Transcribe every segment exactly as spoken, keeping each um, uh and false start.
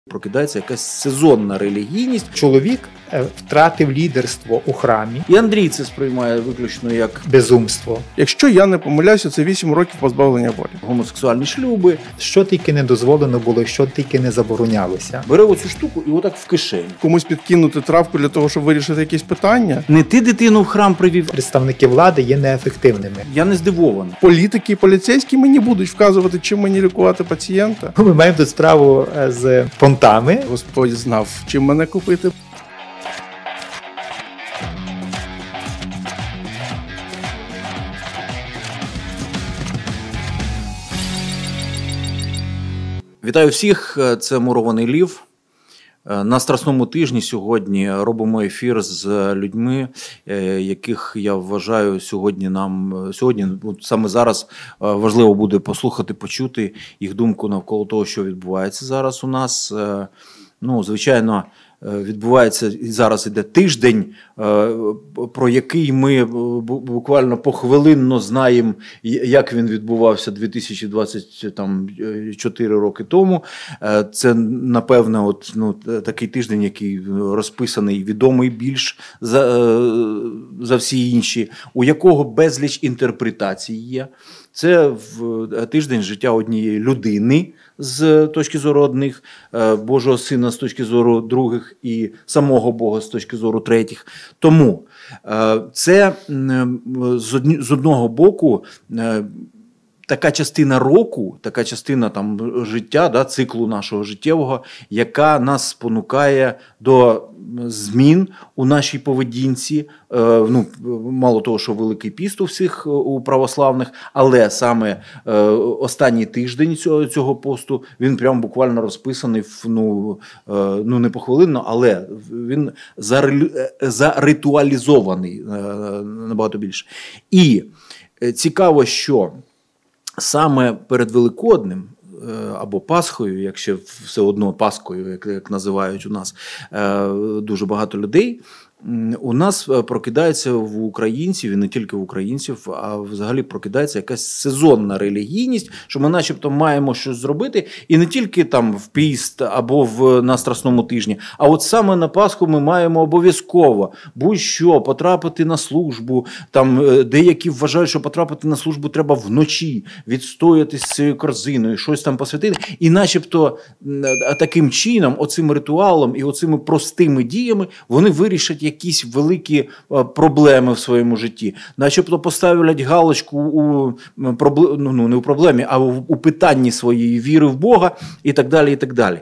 Прокидається якась сезонна релігійність. Чоловік втратив лідерство у храмі. І Андрій це сприймає виключно як безумство. Якщо я не помиляюся, це вісім років позбавлення волі. Гомосексуальні шлюби. Що тільки не дозволено було, що тільки не заборонялося. Бере оцю штуку і отак в кишені. Комусь підкинути травку для того, щоб вирішити якісь питання. Не ти дитину в храм привів. Представники влади є неефективними. Я не здивований. Політики і поліцейські мені будуть вказувати, чим мені лікувати пацієнта. Ми маємо тут справу з понтами. Господь знав, чим мене купити. Вітаю всіх, це Мурований Лів. На Страсному тижні сьогодні робимо ефір з людьми, яких я вважаю сьогодні нам, сьогодні, саме зараз важливо буде послухати, почути їх думку навколо того, що відбувається зараз у нас. Ну, звичайно, відбувається, зараз іде тиждень, про який ми буквально похвилинно знаємо, як він відбувався дві тисячі двадцять чотири роки тому. Це, напевне, от, ну, такий тиждень, який розписаний, відомий більш за, за всі інші, у якого безліч інтерпретацій є. Це в тиждень життя однієї людини з точки зору одних, Божого Сина з точки зору других і самого Бога з точки зору третіх. Тому це з одного боку така частина року, така частина там життя, да, циклу нашого життєвого, яка нас спонукає до змін у нашій поведінці. Ну, мало того, що Великий піст у всіх у православних, але саме останній тиждень цього, цього посту, він прям буквально розписаний, ну, ну не похвилинно, але він заритуалізований набагато більше. І цікаво, що саме перед Великоднем, або Пасхою, якщо все одно Паскою, як, як називають у нас дуже багато людей, у нас прокидається в українців, і не тільки в українців, а взагалі прокидається якась сезонна релігійність, що ми начебто маємо щось зробити, і не тільки там в піст або в, на Страсному тижні, а от саме на Пасху ми маємо обов'язково будь-що потрапити на службу, там деякі вважають, що потрапити на службу треба вночі, відстоятись цією корзиною, щось там посвятити, і начебто таким чином, оцим ритуалом і оцими простими діями вони вирішать якісь великі проблеми в своєму житті. Начебто поставлять галочку у проблемі, ну не у проблемі, а у питанні своєї віри в Бога і так далі, і так далі.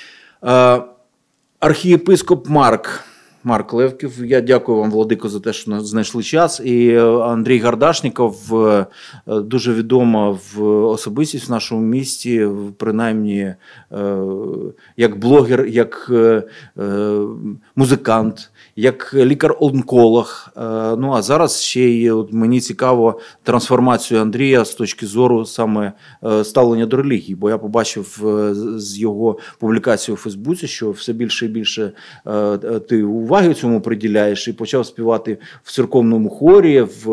Архієпископ Марк, Марк Левків, я дякую вам, владико, за те, що знайшли час. І Андрій Гардашніков, дуже відома в особистість в нашому місті, принаймні як блогер, як музикант, як лікар-онколог. Ну, а зараз ще й от мені цікаво трансформацію Андрія з точки зору саме ставлення до релігії, бо я побачив з його публікації у Фейсбуці, що все більше і більше ти уваги цьому приділяєш і почав співати в церковному хорі в,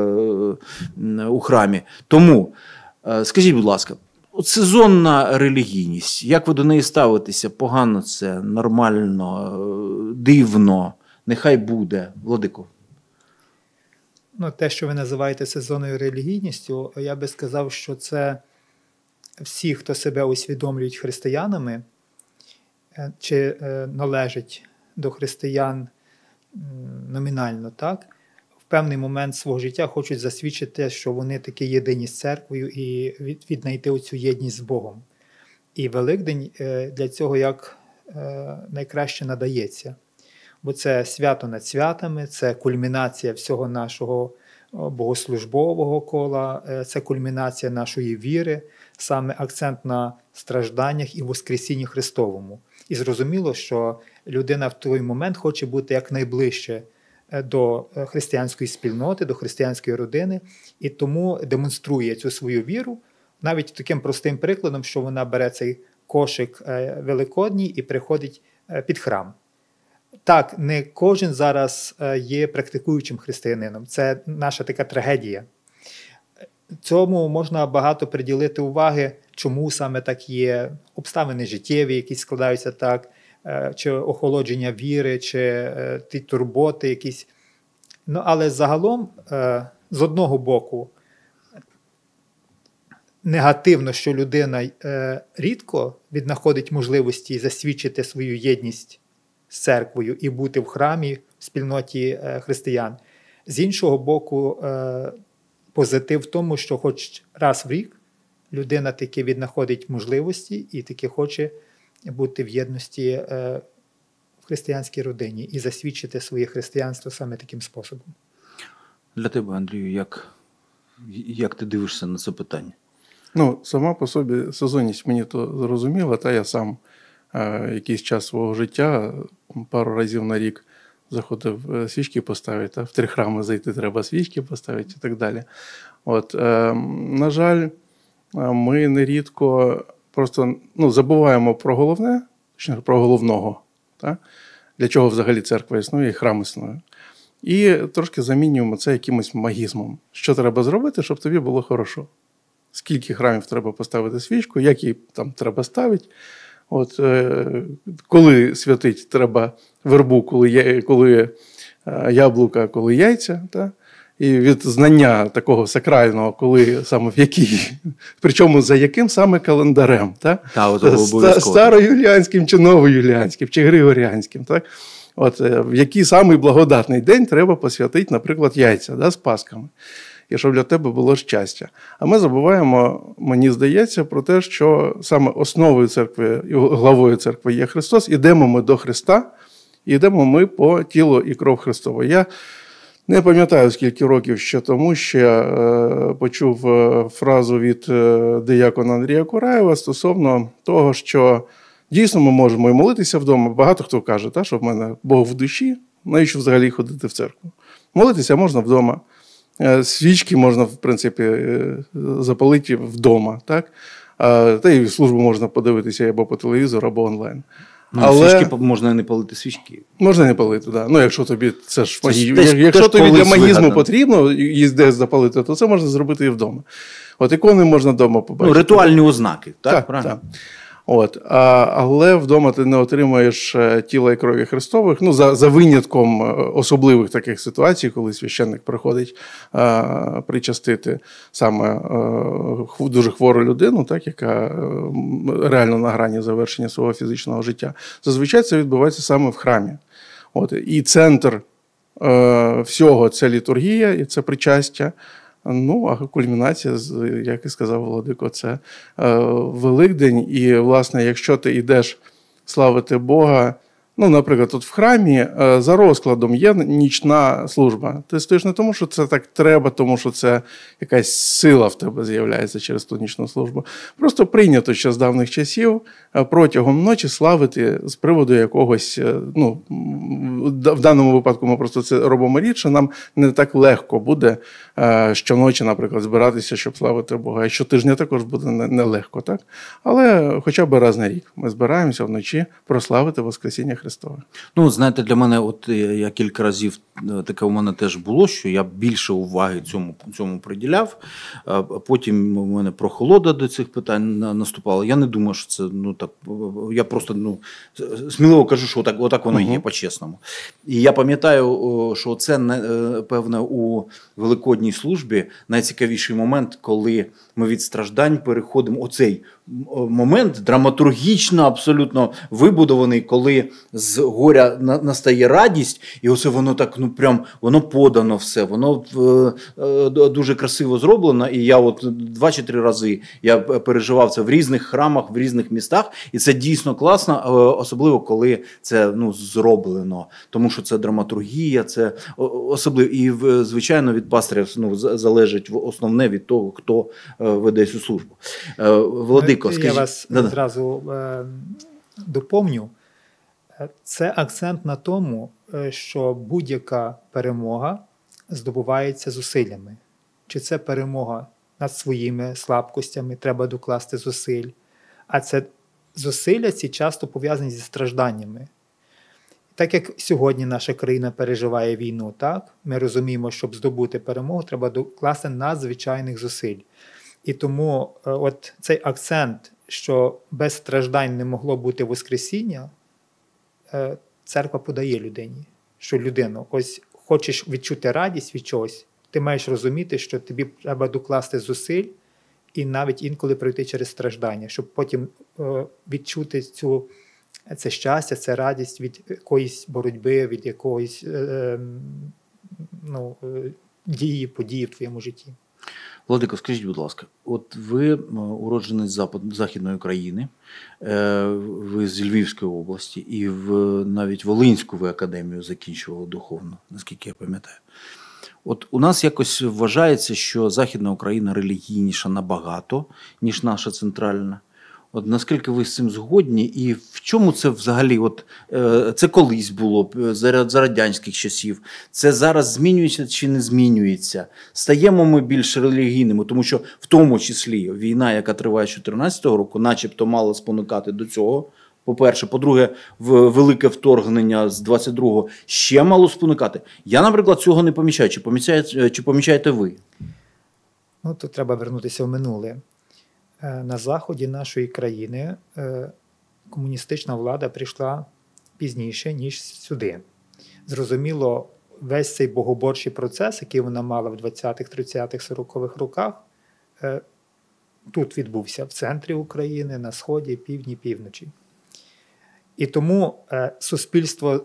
у храмі. Тому, скажіть, будь ласка, от сезонна релігійність, як ви до неї ставитеся? Погано це, нормально, дивно, нехай буде? Владико. Ну, те, що ви називаєте сезонною релігійністю, я би сказав, що це всі, хто себе усвідомлюють християнами, чи належить до християн номінально, так, в певний момент свого життя хочуть засвідчити, що вони такі єдині з церквою і віднайти оцю єдність з Богом. І Великдень для цього як найкраще надається. Бо це свято над святами, це кульмінація всього нашого богослужбового кола, це кульмінація нашої віри, саме акцент на стражданнях і воскресінні Христовому. І зрозуміло, що людина в той момент хоче бути якнайближче до християнської спільноти, до християнської родини, і тому демонструє цю свою віру навіть таким простим прикладом, що вона бере цей кошик великодній і приходить під храм. Так, не кожен зараз є практикуючим християнином. Це наша така трагедія. Цьому можна багато приділити уваги чому саме так є, обставини життєві, які складаються так, чи охолодження віри, чи ті турботи якісь. Ну, але загалом, з одного боку, негативно, що людина рідко віднаходить можливості засвідчити свою єдність з церквою і бути в храмі, в спільноті християн. З іншого боку, позитив в тому, що хоч раз в рік людина таки віднаходить можливості і таки хоче бути в єдності в християнській родині і засвідчити своє християнство саме таким способом. Для тебе, Андрію, як, як ти дивишся на це питання? Ну, сама по собі сезонність мені то зрозуміла, та я сам е, якийсь час свого життя, пару разів на рік заходив свічки поставити, та в три храми зайти треба свічки поставити і так далі. От, е, на жаль, ми нерідко просто ну, забуваємо про головне, точніше, про головного, та? Для чого взагалі церква існує і храм існує. І трошки замінюємо це якимось магізмом. Що треба зробити, щоб тобі було хорошо? Скільки храмів треба поставити свічку, як її там треба ставити. От, е, коли святить треба вербу, коли, є, коли е, яблука, коли яйця. Та? І від знання такого сакрального, коли саме в якій, причому за яким саме календарем. Та? Та, Ста, староюліанським чи новоюліанським, чи григоріанським. Так? От, е, в який самий благодатний день треба посвятити, наприклад, яйця, да, з пасками. І щоб для тебе було щастя. А ми забуваємо, мені здається, про те, що саме основою церкви, главою церкви є Христос. Ідемо ми до Христа, і йдемо ми по тілу і кров Христова. Я не пам'ятаю, скільки років ще тому ще е, почув фразу від е, диякона Андрія Кураєва стосовно того, що дійсно ми можемо і молитися вдома. Багато хто каже, та, що в мене Бог в душі, навіщо взагалі ходити в церкву. Молитися можна вдома. Свічки можна, в принципі, запалити вдома, так? Та й службу можна подивитися або по телевізору, або онлайн. Ну, але... Свічки можна не палити свічки. Можна не палити, так. Да. Ну, якщо тобі це ж це магі... теж, якщо теж тобі для магізму вигадано. потрібно її десь запалити, то це можна зробити і вдома. От ікони можна вдома побачити. Ну, ритуальні ознаки, так? Так, правильно? так. От, а, але вдома ти не отримаєш тіла і крові Христових, ну, за, за винятком особливих таких ситуацій, коли священник приходить а, причастити саме а, дуже хвору людину, так, яка а, реально на грані завершення свого фізичного життя. Зазвичай це відбувається саме в храмі. От, і центр а, всього – це літургія, і це причастя. Ну, а кульмінація, як і сказав Владико, це е, Великдень. І, власне, якщо ти йдеш славити Бога, ну, наприклад, тут в храмі е, за розкладом є нічна служба. Ти стоїш не тому, що це так треба, тому що це якась сила в тебе з'являється через ту нічну службу. Просто прийнято ще з давніх часів е, протягом ночі славити з приводу якогось, е, ну, в даному випадку ми просто це робимо рідше, нам не так легко буде е, щоночі, наприклад, збиратися, щоб славити Бога. І щотижня також буде нелегко, так? Але хоча б раз на рік ми збираємося вночі прославити Воскресіння Христа. Ну, знаєте, для мене, от я кілька разів таке у мене теж було, що я більше уваги цьому, цьому приділяв. Потім у мене прохолода до цих питань наступала. Я не думаю, що це, ну, так, я просто, ну, сміливо кажу, що отак, отак воно uh-huh. є, по-чесному. І я пам'ятаю, що це, певне, у Великодній службі найцікавіший момент, коли ми від страждань переходимо, оцей момент драматургічно абсолютно вибудований, коли з горя настає радість, і оце воно так, ну прям, воно подано все, воно е, дуже красиво зроблено, і я от два чи три рази я переживав це в різних храмах, в різних містах, і це дійсно класно, особливо коли це, ну, зроблено, тому що це драматургія, це особливо, і звичайно від пастиря, ну, залежить основне від того, хто веде цю службу. Владико, скажіть. Я вас да-да. зразу е, доповню. Це акцент на тому, що будь-яка перемога здобувається зусиллями. Чи це перемога над своїми слабкостями, треба докласти зусиль. А це зусилля ці часто пов'язані зі стражданнями. Так як сьогодні наша країна переживає війну, так, ми розуміємо, щоб здобути перемогу, треба докласти надзвичайних зусиль. І тому е, от цей акцент, що без страждань не могло бути Воскресіння, е, церква подає людині, що людину, ось хочеш відчути радість від чогось, ти маєш розуміти, що тобі треба докласти зусиль і навіть інколи пройти через страждання, щоб потім е, відчути цю, це щастя, це радість від якоїсь боротьби, від якоїсь е, ну, е, дії, події в твоєму житті. Владико, скажіть, будь ласка, от ви уродженець Запад, Західної України, ви з Львівської області і в, навіть Волинську ви академію закінчували духовно, наскільки я пам'ятаю. От у нас якось вважається, що Західна Україна релігійніша набагато, ніж наша центральна. От наскільки ви з цим згодні, і в чому це взагалі, от, е, це колись було, за, за радянських часів, це зараз змінюється чи не змінюється? Стаємо ми більш релігійними, тому що в тому числі війна, яка триває з чотирнадцятого року, начебто мала спонукати до цього, по-перше. По-друге, велике вторгнення з двадцять другого ще мало спонукати. Я, наприклад, цього не помічаю. Чи помічаєте, чи помічаєте ви? Ну, тут треба вернутися в минуле. На заході нашої країни комуністична влада прийшла пізніше, ніж сюди. Зрозуміло, весь цей богоборчий процес, який вона мала в двадцятих, тридцятих, сорокових роках, тут відбувся, в центрі України, на сході, півдні, півночі. І тому суспільство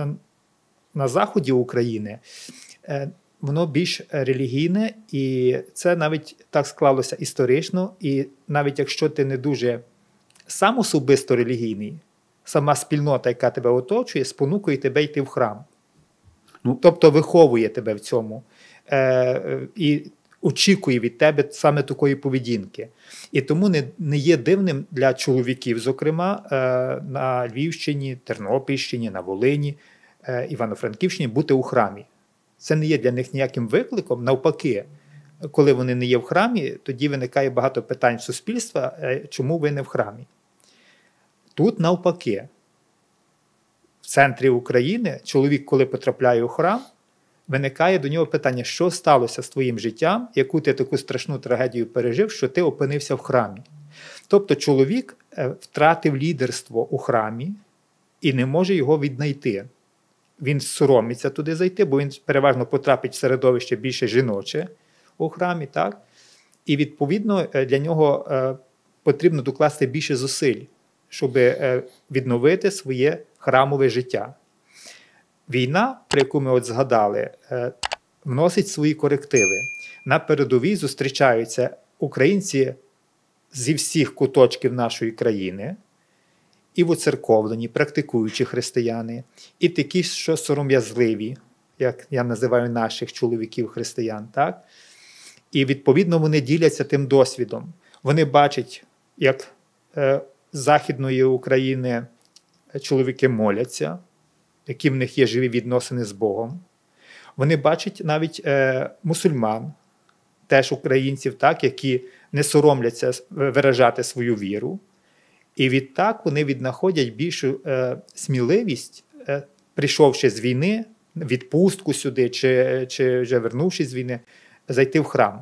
на заході України воно більш релігійне, і це навіть так склалося історично, і навіть якщо ти не дуже сам особисто релігійний, сама спільнота, яка тебе оточує, спонукує тебе йти в храм. Ну, тобто виховує тебе в цьому е, і очікує від тебе саме такої поведінки. І тому не, не є дивним для чоловіків, зокрема, е, на Львівщині, Тернопільщині, на Волині, е, Івано-Франківщині бути у храмі. Це не є для них ніяким викликом. Навпаки, коли вони не є в храмі, тоді виникає багато питань суспільства, чому ви не в храмі. Тут навпаки. В центрі України чоловік, коли потрапляє у храм, виникає до нього питання, що сталося з твоїм життям, яку ти таку страшну трагедію пережив, що ти опинився в храмі. Тобто чоловік втратив лідерство у храмі і не може його віднайти. Він соромиться туди зайти, бо він переважно потрапить в середовище більше жіноче у храмі, так? І, відповідно, для нього потрібно докласти більше зусиль, щоб відновити своє храмове життя. Війна, про яку ми от згадали, вносить свої корективи. На передовій зустрічаються українці зі всіх куточків нашої країни, і воцерковлені, практикуючі християни, і такі, що сором'язливі, як я називаю наших чоловіків-християн, так? І, відповідно, вони діляться тим досвідом. Вони бачать, як е, з Західної України чоловіки моляться, які в них є живі відносини з Богом. Вони бачать навіть е, мусульман, теж українців, так, які не соромляться виражати свою віру. І відтак вони віднаходять більшу е, сміливість, е, прийшовши з війни, відпустку сюди, чи, чи вже вернувшись з війни, зайти в храм.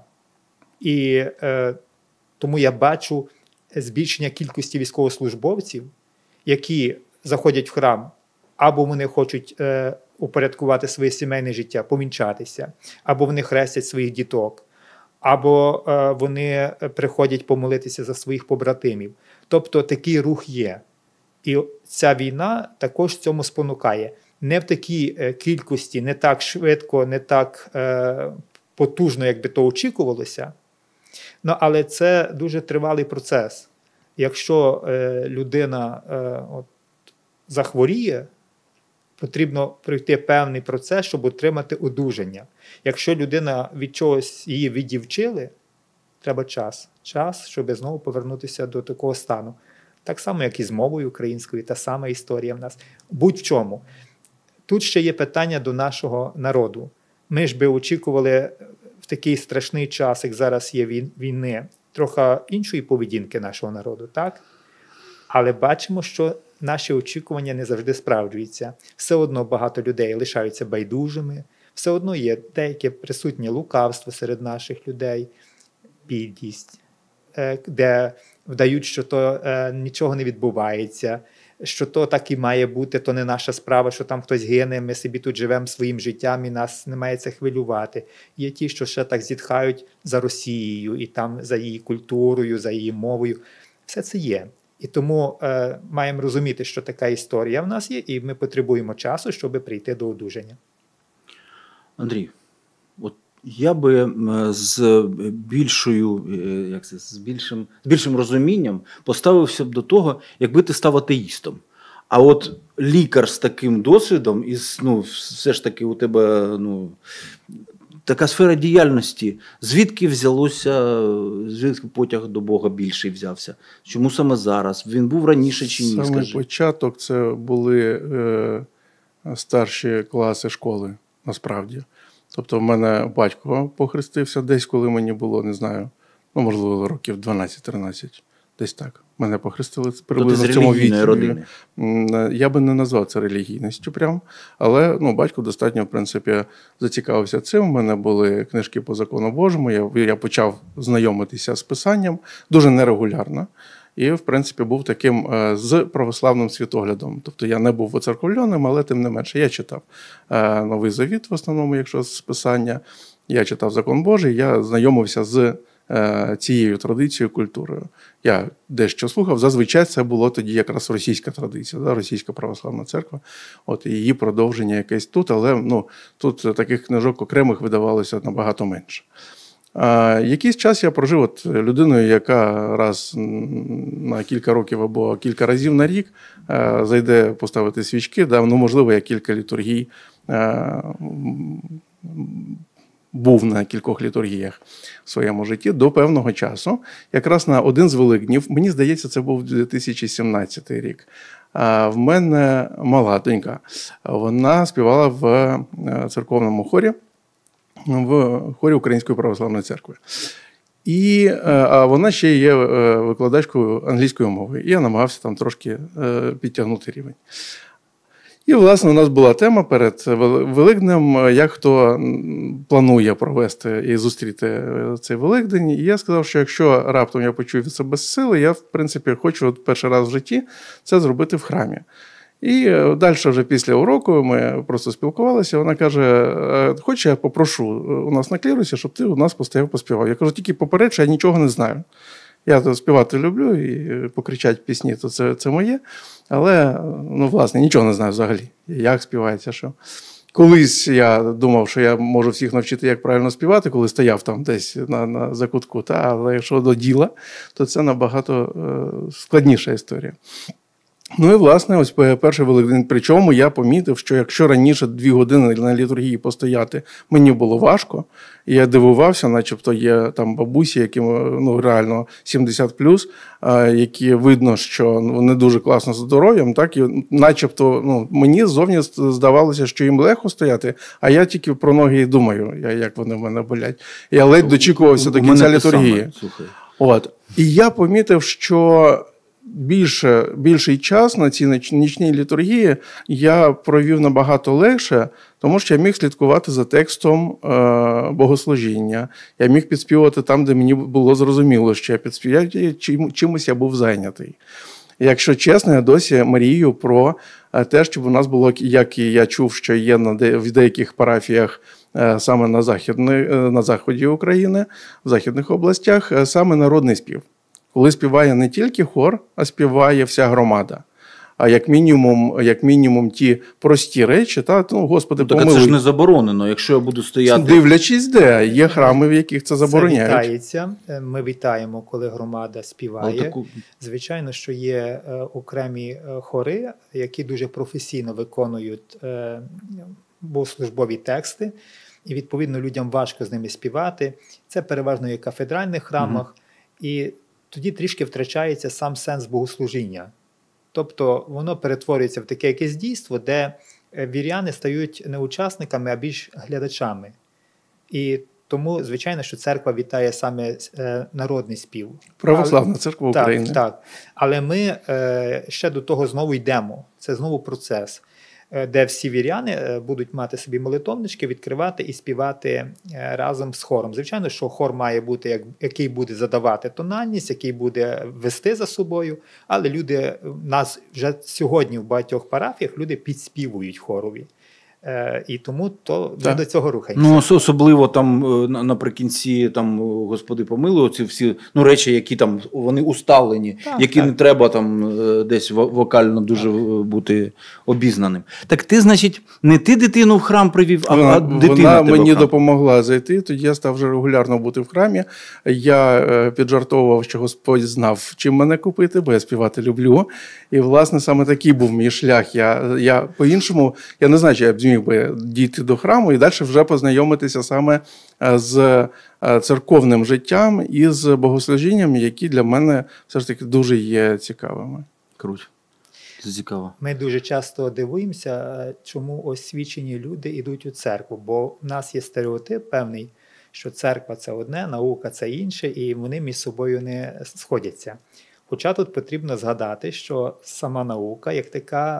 І е, тому я бачу збільшення кількості військовослужбовців, які заходять в храм, або вони хочуть е, упорядкувати своє сімейне життя, помінчатися, або вони хрестять своїх діток, або е, вони приходять помолитися за своїх побратимів. Тобто такий рух є. І ця війна також цьому спонукає. Не в такій е, кількості, не так швидко, не так е, потужно, як би то очікувалося. Ну, але це дуже тривалий процес. Якщо е, людина е, от, захворіє, потрібно пройти певний процес, щоб отримати одужання. Якщо людина від чогось її відівчили, треба час. Час, щоб знову повернутися до такого стану. Так само, як і з мовою українською, та сама історія в нас. Будь в чому. Тут ще є питання до нашого народу. Ми ж би очікували в такий страшний час, як зараз є війни, трохи іншої поведінки нашого народу, так? Але бачимо, що наші очікування не завжди справджуються. Все одно багато людей лишаються байдужими, все одно є деяке присутнє лукавство серед наших людей. підлість, де вдають, що то нічого не відбувається, що то так і має бути, то не наша справа, що там хтось гине, ми собі тут живемо своїм життям і нас не має це хвилювати. Є ті, що ще так зітхають за Росією і там за її культурою, за її мовою. Все це є. І тому е, маємо розуміти, що така історія в нас є, і ми потребуємо часу, щоб прийти до одужання. Андрій, от я би з більшою, як це, з більшим, з більшим розумінням поставився б до того, якби ти став атеїстом. А от лікар з таким досвідом, із, ну, все ж таки у тебе, ну, така сфера діяльності, звідки взялося, звідки потяг до Бога більший взявся? Чому саме зараз? Він був раніше чи ні? Саме Скажи. початок це були е, старші класи школи, насправді. Тобто в мене батько похрестився десь, коли мені було, не знаю, ну, можливо, років дванадцять-тринадцять. Десь так. Мене похрестили приблизно в цьому віці. Родини. Я би не назвав це релігійністю прям, але ну, батько достатньо, в принципі, зацікавився цим. У мене були книжки по закону Божому, я, я почав знайомитися з писанням, дуже нерегулярно. І, в принципі, був таким е, з православним світоглядом. Тобто я не був воцерковленим, але тим не менше я читав е, Новий Завіт, в основному, якщо з писання. Я читав закон Божий, я знайомився з е, цією традицією, культурою. Я дещо слухав. Зазвичай це було тоді якраз російська традиція, да, російська православна церква. От, і її продовження якесь тут, але ну, тут таких книжок окремих видавалося набагато менше. А, якийсь час я прожив от людиною, яка раз на кілька років або кілька разів на рік а, зайде поставити свічки, да, ну, можливо, я кілька літургій а, був на кількох літургіях в своєму житті до певного часу. Якраз на один з Великднів, мені здається, це був дві тисячі сімнадцятий рік, а в мене мала донька, вона співала в церковному хорі, в хорі Української православної церкви. І а вона ще є викладачкою англійської мови. І я намагався там трошки підтягнути рівень. І, власне, у нас була тема перед Великднем, як хто планує провести і зустріти цей Великдень. І я сказав, що якщо раптом я почую від себе сили, я, в принципі, хочу от перший раз в житті це зробити в храмі. І далі вже після уроку ми просто спілкувалися, вона каже, хоч я попрошу у нас на клірусі, щоб ти у нас постояв, поспівав. Я кажу, тільки поперед, що я нічого не знаю. Я то співати люблю і покричати пісні, то це, це моє. Але, ну, власне, нічого не знаю взагалі, як співається, що. Колись я думав, що я можу всіх навчити, як правильно співати, коли стояв там десь на, на закутку, та, але якщо до діла, то це набагато е, складніша історія. Ну і, власне, ось перший Великдень. Причому я помітив, що якщо раніше дві години на літургії постояти мені було важко, і я дивувався, начебто є там бабусі, яким ну, реально сімдесят плюс, які видно, що вони дуже класно з здоров'ям, так, і начебто ну, мені ззовні здавалося, що їм легко стояти, а я тільки про ноги думаю, як вони в мене болять. Я ледь дочікувався до кінця літургії. От. І я помітив, що Більше, більший час на цій нічній літургії я провів набагато легше, тому що я міг слідкувати за текстом е, богослужіння. Я міг підспівати там, де мені було зрозуміло, що я підспіваю, чим, чимось я був зайнятий. Якщо чесно, я досі мрію про те, щоб у нас було, як і я чув, що є на де, в деяких парафіях е, саме на, західні, е, на заході України, в західних областях, е, саме народний спів. Коли співає не тільки хор, а співає вся громада. А як мінімум, як мінімум ті прості речі, та, ну, Господи, так, помилуй. Це ж не заборонено, якщо я буду стояти. Дивлячись, де. Є храми, в яких це забороняють. Це вітається. Ми вітаємо, коли громада співає. Таку... Звичайно, що є е, окремі е, хори, які дуже професійно виконують е, богослужбові тексти. І, відповідно, людям важко з ними співати. Це переважно є в кафедральних храмах. Угу. І тоді трішки втрачається сам сенс богослужіння. Тобто воно перетворюється в таке якесь дійство, де віряни стають не учасниками, а більш глядачами. І тому, звичайно, що церква вітає саме народний спів. Православна церква України. Так, так. Але ми ще до того знову йдемо. Це знову процес. де всі віряни будуть мати собі молитовнички, відкривати і співати разом з хором. Звичайно, що хор має бути, який буде задавати тональність, який буде вести за собою, але люди, нас вже сьогодні в багатьох парафіях люди підспівують хорові. І тому то ми до цього рухаємося. Ну, особливо там наприкінці, там, Господи помилуй, ці всі ну, речі, які там вони усталені, так, які так. не треба там десь вокально дуже так. бути обізнаним. Так ти, значить, не ти дитину в храм привів, а вона, дитина вона тебе мені в храм. допомогла зайти, тоді я став вже регулярно бути в храмі. Я піджартовував, що Господь знав, чим мене купити, бо я співати люблю. І, власне, саме такий був мій шлях. Я, я по-іншому, я не знаю, чи я б зміг би дійти до храму і далі вже познайомитися саме з церковним життям і з богослужінням, які для мене все ж таки дуже є цікавими. Круто. Це цікаво. Ми дуже часто дивуємося, чому освічені люди йдуть у церкву, бо в нас є стереотип певний, що церква – це одне, наука – це інше, і вони між собою не сходяться. Хоча тут потрібно згадати, що сама наука, як така,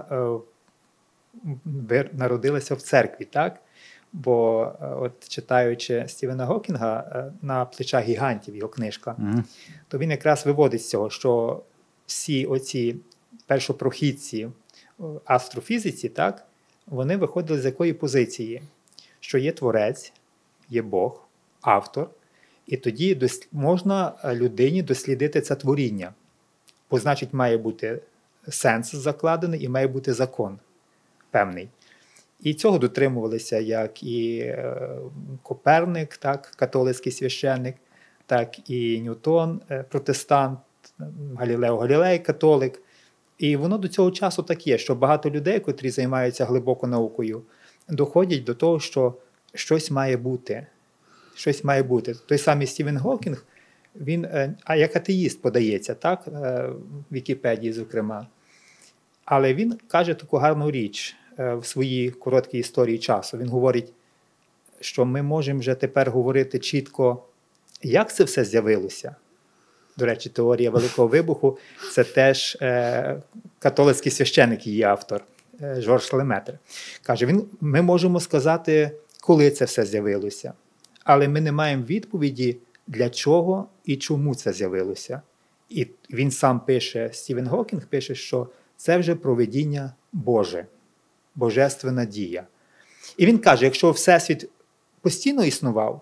народилася в церкві, так? Бо от читаючи Стівена Гокінга «На плечах гігантів», його книжка, mm-hmm. то він якраз виводить з цього, що всі оці першопрохідці астрофізиці, так, вони виходили з якої позиції? Що є творець, є Бог, автор, і тоді дос... можна людині дослідити це творіння. Бо, значить, має бути сенс закладений і має бути закон певний. І цього дотримувалися як і Коперник, так, католицький священник, так і Ньютон, протестант, Галілео Галілей, католик. І воно до цього часу так є, що багато людей, котрі займаються глибоко наукою, доходять до того, що щось має бути. Щось має бути. Той самий Стівен Гокінг, він, а як атеїст подається, так, в Вікіпедії, зокрема. Але він каже таку гарну річ в своїй короткій історії часу. Він говорить, що ми можемо вже тепер говорити чітко, як це все з'явилося. До речі, теорія Великого Вибуху – це теж е, католицький священник, її автор, е, Жорж Леметр. Каже, він, ми можемо сказати, коли це все з'явилося, але ми не маємо відповіді, для чого і чому це з'явилося. І він сам пише, Стівен Гокінг пише, що це вже провидіння Боже, божественна дія. І він каже, якщо Всесвіт постійно існував,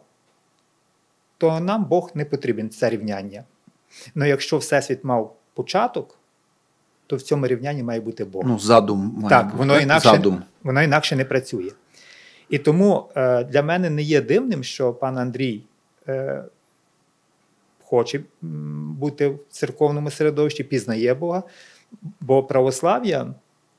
то нам Бог не потрібен, це рівняння. Але якщо Всесвіт мав початок, то в цьому рівнянні має бути Бог. Ну, задум має так, бути. Воно інакше, задум. Воно інакше не працює. І тому е, для мене не є дивним, що пан Андрій е, хоче бути в церковному середовищі, пізнає Бога, бо православ'я,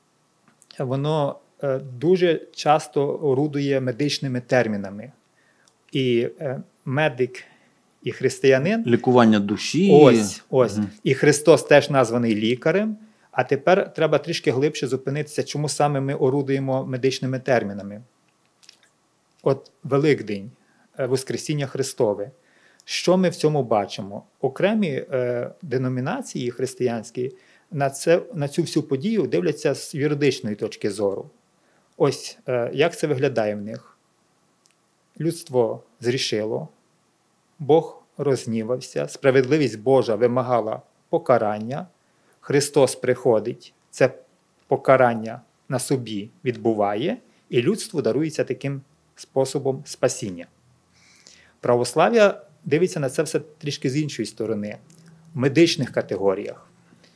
воно е, дуже часто орудує медичними термінами. І е, медик і християнин. Лікування душі. Ось, ось. Угу. І Христос теж названий лікарем. А тепер треба трішки глибше зупинитися, чому саме ми орудуємо медичними термінами. От Великдень, Воскресіння Христове. Що ми в цьому бачимо? Окремі е, деномінації християнські на, це, на цю всю подію дивляться з юридичної точки зору. Ось, е, як це виглядає в них? Людство зрішило, Бог розгнівався, справедливість Божа вимагала покарання, Христос приходить, це покарання на собі відбуває, і людству дарується таким способом спасіння. Православ'я дивиться на це все трішки з іншої сторони, в медичних категоріях.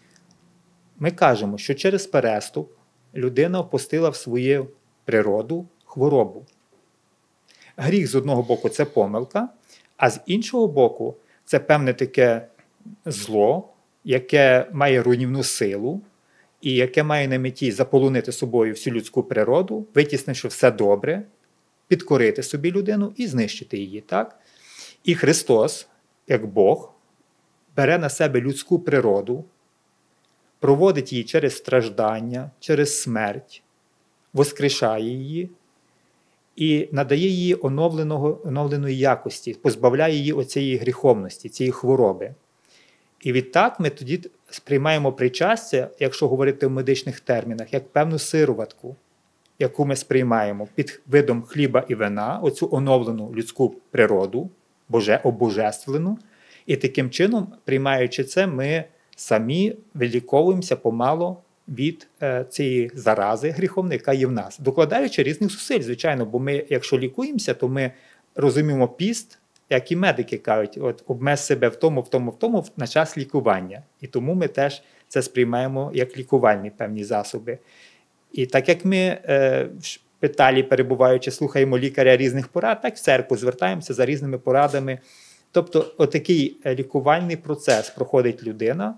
Ми кажемо, що через переступ людина впустила в свою природу хворобу. Гріх, з одного боку, це помилка, а з іншого боку, це певне таке зло, яке має руйнівну силу і яке має на меті заполонити собою всю людську природу, витіснивши все добре, підкорити собі людину і знищити її. Так? І Христос, як Бог, бере на себе людську природу, проводить її через страждання, через смерть, воскрешає її, і надає їй оновленого, оновленої якості, позбавляє її оцієї гріховності, цієї хвороби. І відтак ми тоді сприймаємо причастя, якщо говорити в медичних термінах, як певну сироватку, яку ми сприймаємо під видом хліба і вина, оцю оновлену людську природу, боже, обожествлену, і таким чином, приймаючи це, ми самі виліковуємося помало від е, цієї зарази гріховної, яка є в нас, докладаючи різних зусиль, звичайно, бо ми, якщо лікуємося, то ми розуміємо піст, як і медики кажуть, от обмеж себе в тому, в тому, в тому на час лікування. І тому ми теж це сприймаємо як лікувальні певні засоби. І так як ми е, в шпиталі, перебуваючи, слухаємо лікаря різних порад, так в церкву звертаємося за різними порадами. Тобто отакий лікувальний процес проходить людина,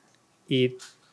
і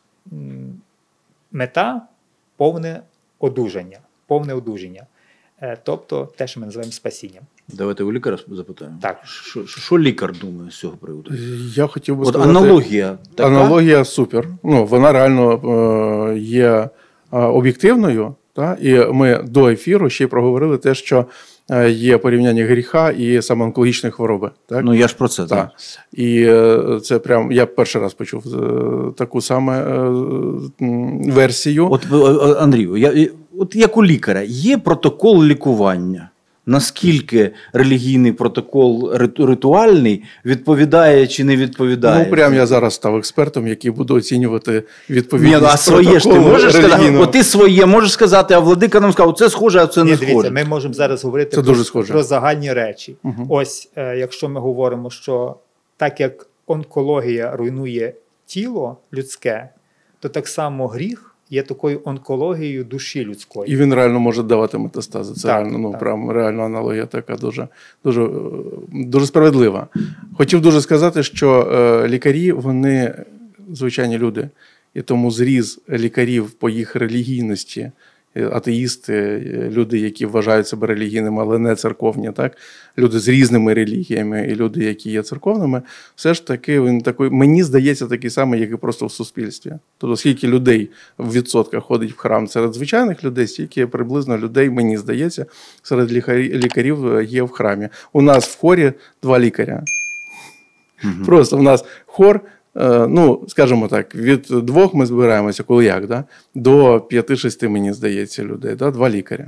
м, мета – повне одужання. Повне одужання. Е, тобто те, що ми називаємо спасінням. Давайте у лікаря запитаємо. Так. Що, що лікар думає з цього приводу? Я хотів би От сказати, аналогія така? Аналогія супер. Ну, вона реально е, є е, об'єктивною. Та? І ми до ефіру ще й проговорили те, що е, є порівняння гріха і саме онкологічної хвороби. Так? Ну, я ж про це. Так. Так. І е, це прям, я перший раз почув е, таку саме е, м, версію. От, е, е, Андрію, я, от як у лікаря, є протокол лікування? Наскільки релігійний протокол ритуальний відповідає чи не відповідає? Ну, прям я зараз став експертом, який буду оцінювати відповідність. Ні, а своє ж ти можеш сказати? От ти своє можеш сказати, а владика нам сказав, це схоже, а це Ні, не дивіться, схоже. ми можемо зараз говорити Це про, дуже схоже. про загальні речі. Угу. Ось, е, якщо ми говоримо, що так як онкологія руйнує тіло людське, то так само гріх є такою онкологією душі людської. І він реально може давати метастази. Це Так, реально, ну, так. прям реально аналогія така дуже, дуже, е, дуже справедлива. Хотів дуже сказати, що е, лікарі, вони звичайні люди. І тому зріз лікарів по їх релігійності, атеїсти, люди, які вважають себе релігійними, але не церковні, так? Люди з різними релігіями і люди, які є церковними, все ж таки, він такий, мені здається, такий самий, як і просто в суспільстві. Тобто, скільки людей в відсотках ходить в храм серед звичайних людей, стільки приблизно людей, мені здається, серед лікарів є в храмі. У нас в хорі два лікаря. Угу. Просто в нас хор, ну, скажімо так, від двох ми збираємося, коли як, да? До п'яти-шести, мені здається, людей, да? Два лікаря.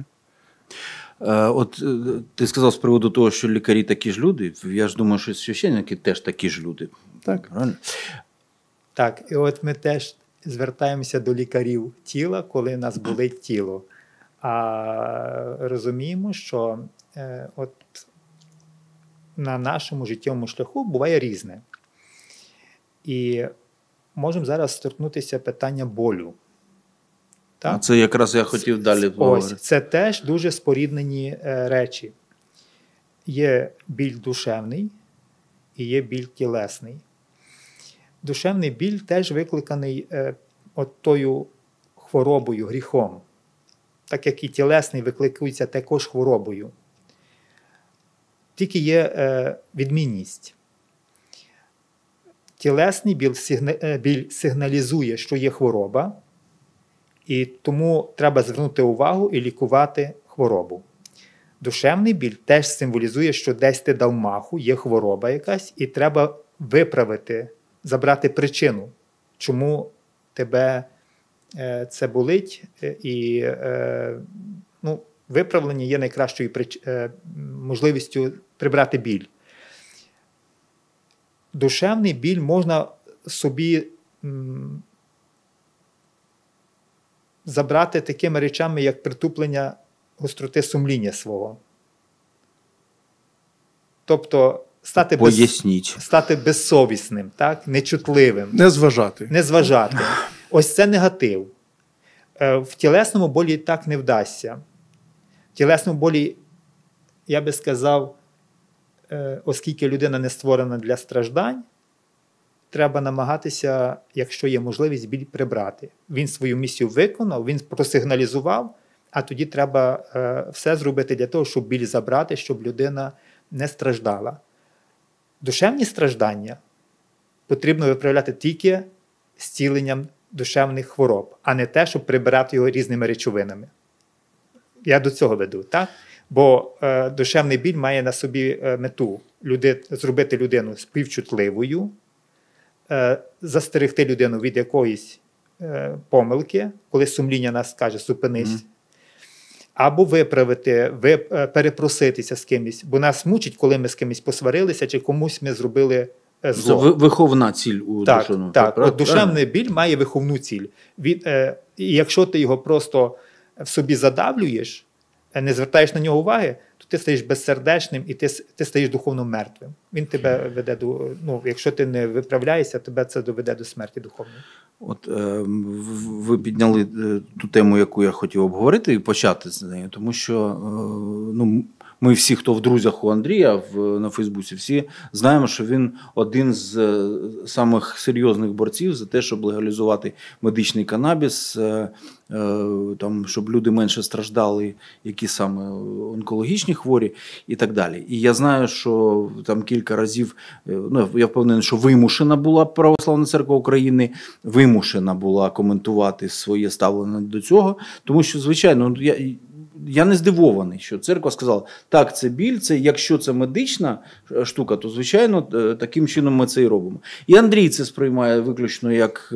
От ти сказав з приводу того, що лікарі такі ж люди, я ж думаю, що священники теж такі ж люди. Так. Правильно? Так, і от ми теж звертаємося до лікарів тіла, коли нас болить тіло. А розуміємо, що е, от на нашому життєвому шляху буває різне. І можемо зараз торкнутися питання болю. Так? А це якраз я хотів далі поговорити. Ось, це теж дуже споріднені е, речі. Є біль душевний і є біль тілесний. Душевний біль теж викликаний е, от тою хворобою, гріхом. Так як і тілесний викликується також хворобою. Тільки є е, відмінність. Тілесний біль, сигна, біль сигналізує, що є хвороба, і тому треба звернути увагу і лікувати хворобу. Душевний біль теж символізує, що десь ти дав маху, є хвороба якась, і треба виправити, забрати причину, чому тебе е, це болить, і е, ну, виправлення є найкращою прич... е, можливістю прибрати біль. Душевний біль можна собі м, забрати такими речами, як притуплення гостроти сумління свого. Тобто стати, без, стати безсовісним, так? Нечутливим. Не зважати. Не зважати. Ось це негатив. В тілесному болі так не вдасться. В тілесному болі, я би сказав, оскільки людина не створена для страждань, треба намагатися, якщо є можливість, біль прибрати. Він свою місію виконав, він просигналізував, а тоді треба е, все зробити для того, щоб біль забрати, щоб людина не страждала. Душевні страждання потрібно виправляти тільки зціленням душевних хвороб, а не те, щоб прибирати його різними речовинами. Я до цього веду, так? Бо е, душевний біль має на собі е, мету люди, зробити людину співчутливою, е, застерегти людину від якоїсь е, помилки, коли сумління нас каже «зупинись». Mm-hmm. або виправити, ви, перепроситися з кимось. Бо нас мучить, коли ми з кимось посварилися, чи комусь ми зробили зло. Це виховна ціль у так, душевному. Так, от душевний біль має виховну ціль. Від, е, і якщо ти його просто в собі задавлюєш, не звертаєш на нього уваги, то ти стаєш безсердечним і ти, ти стаєш духовно мертвим. Він тебе веде до, ну, якщо ти не виправляєшся, тебе це доведе до смерті духовної. От е, ви підняли е, ту тему, яку я хотів обговорити, і почати з нею, тому що е, ну, ми всі, хто в друзях у Андрія в, на Фейсбуці, всі знаємо, що він один з е, самих серйозних борців за те, щоб легалізувати медичний канабіс, е, е, там, щоб люди менше страждали, які саме онкологічні хворі і так далі. І я знаю, що там кілька разів, е, ну, я впевнений, що вимушена була Православна Церква України, вимушена була коментувати своє ставлення до цього, тому що, звичайно, я, я не здивований, що церква сказала, так, це біль, це, якщо це медична штука, то, звичайно, таким чином ми це і робимо. І Андрій це сприймає виключно як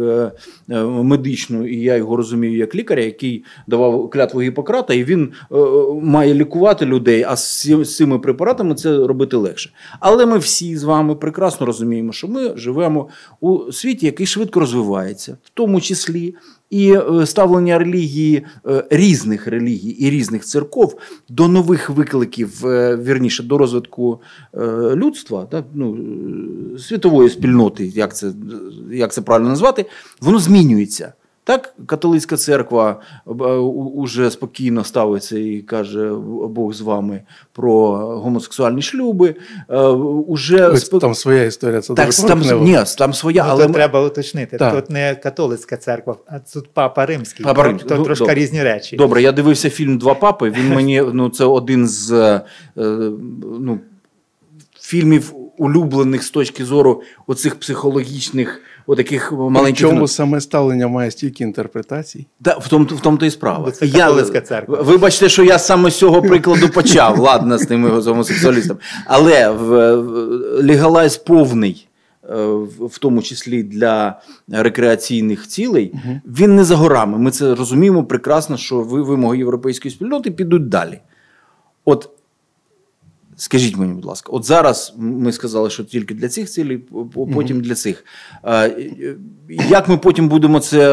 медичну, і я його розумію як лікаря, який давав клятву Гіппократа, і він має лікувати людей, а з цими препаратами це робити легше. Але ми всі з вами прекрасно розуміємо, що ми живемо у світі, який швидко розвивається, в тому числі і ставлення релігії, різних релігій і різних церков до нових викликів, вірніше, до розвитку людства, так, ну, світової спільноти, як це, як це правильно назвати, воно змінюється. Так, католицька церква уже спокійно ставиться і каже, Бог з вами, про гомосексуальні шлюби. Уже Ось сп... Там своя історія. Це так, там, ні, там своя. Ну, але ми... треба уточнити. Так. Тут не католицька церква, а тут Папа Римський. Папа Римський. Тут Ну, трошки добре. різні речі. Добре, я дивився фільм «Два папи». Він мені, ну, це один з ну, фільмів улюблених з точки зору оцих психологічних, отаких маленьких... Причому саме ставлення має стільки інтерпретацій? Да, в тому, в тому-то і справа. Бо це католицька церква. Вибачте, що я саме з цього прикладу почав, ладно, з тими гомосексуалістами. Але в, легалайз повний, в, в тому числі для рекреаційних цілей, угу. він не за горами. Ми це розуміємо прекрасно, що вимоги європейської спільноти підуть далі. От, скажіть мені, будь ласка, от зараз ми сказали, що тільки для цих цілей, потім mm-hmm. для цих. Як ми потім будемо це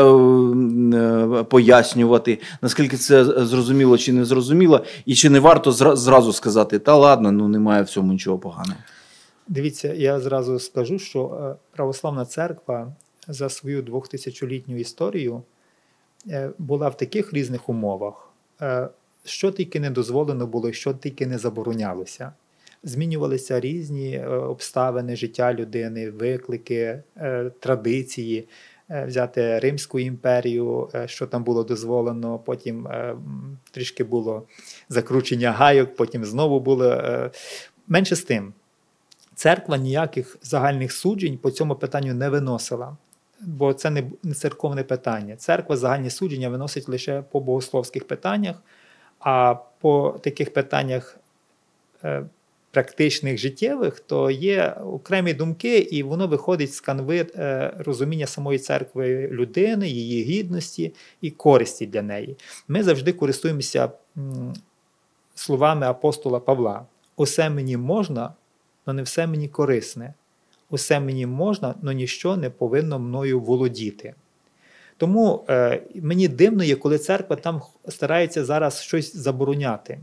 пояснювати? Наскільки це зрозуміло чи не зрозуміло? І чи не варто зразу сказати, та ладно, ну немає в цьому нічого поганого? Дивіться, я зразу скажу, що Православна Церква за свою двохтисячолітню історію була в таких різних умовах, що тільки не дозволено було, що тільки не заборонялося. Змінювалися різні обставини життя людини, виклики, традиції. Взяти Римську імперію, що там було дозволено, потім трішки було закручення гайок, потім знову було. Менше з тим, церква ніяких загальних суджень по цьому питанню не виносила, бо це не церковне питання. Церква загальні судження виносить лише по богословських питаннях, а по таких питаннях е, практичних, життєвих, то є окремі думки, і воно виходить з канви е, розуміння самої церкви людини, її гідності і користі для неї. Ми завжди користуємося м, словами апостола Павла. «Усе мені можна, но не все мені корисне. Усе мені можна, но ніщо не повинно мною володіти». Тому е, мені дивно є, коли церква там старається зараз щось забороняти.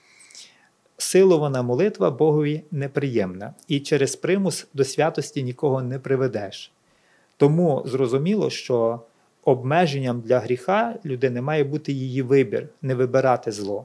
Силована молитва Богові неприємна, і через примус до святості нікого не приведеш. Тому зрозуміло, що обмеженням для гріха людини має бути її вибір, не вибирати зло.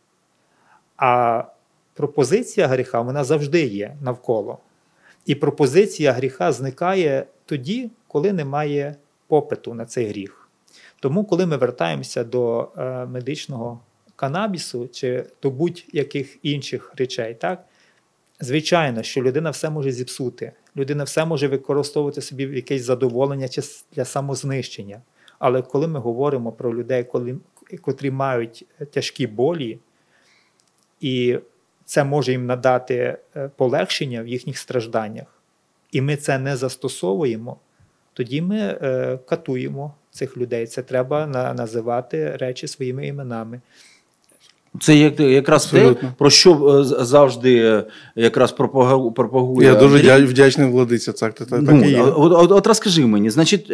А пропозиція гріха, вона завжди є навколо. І пропозиція гріха зникає тоді, коли немає попиту на цей гріх. Тому, коли ми вертаємося до е, медичного канабісу чи до будь-яких інших речей, так, звичайно, що людина все може зіпсути, людина все може використовувати собі в якесь задоволення чи для самознищення. Але коли ми говоримо про людей, коли, котрі мають тяжкі болі, і це може їм надати полегшення в їхніх стражданнях, і ми це не застосовуємо, тоді ми е, катуємо цих людей. Це треба на, називати речі своїми іменами. Це як, якраз Абсолютно. те, про що завжди якраз пропагує. Я дуже Андрій. вдячний владиці. Так, так, так ну, і є. От, от, от розкажи мені, значить,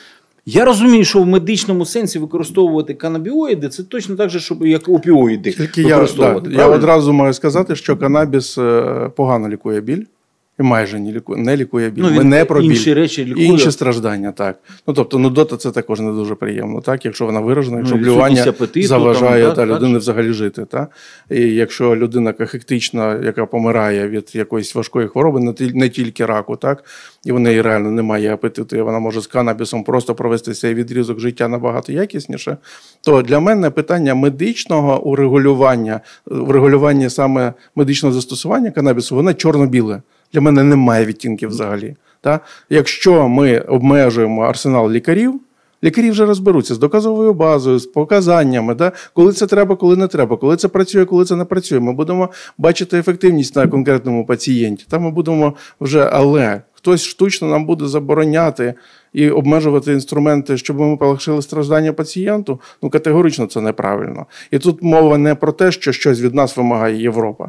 я розумію, що в медичному сенсі використовувати канабіоїди – це точно так же, щоб, як опіоїди Тільки використовувати. Я, да, я одразу маю сказати, що канабіс погано лікує біль. І майже не лікує, не лікує біль. Ну, Ми не про біль. Інші речі лікує. Інші страждання, так. Ну, тобто, нудота – це також не дуже приємно, так? Якщо вона виражена, якщо ну, блювання апетиту, заважає там, та, так, людини так. взагалі жити. Так? І якщо людина кахектична, яка помирає від якоїсь важкої хвороби, не, не тільки раку, так? І в неї реально немає апетиту, і вона може з канабісом просто провести цей відрізок життя набагато якісніше, то для мене питання медичного урегулювання, урегулювання саме медичного застосування канабісу, воно чорно-біле. Для мене немає відтінків взагалі. Так? Якщо ми обмежуємо арсенал лікарів, лікарі вже розберуться з доказовою базою, з показаннями, так? Коли це треба, коли не треба, коли це працює, коли це не працює. Ми будемо бачити ефективність на конкретному пацієнті. Та ми будемо вже, але хтось штучно нам буде забороняти і обмежувати інструменти, щоб ми полегшили страждання пацієнту, ну категорично це неправильно. І тут мова не про те, що щось від нас вимагає Європа.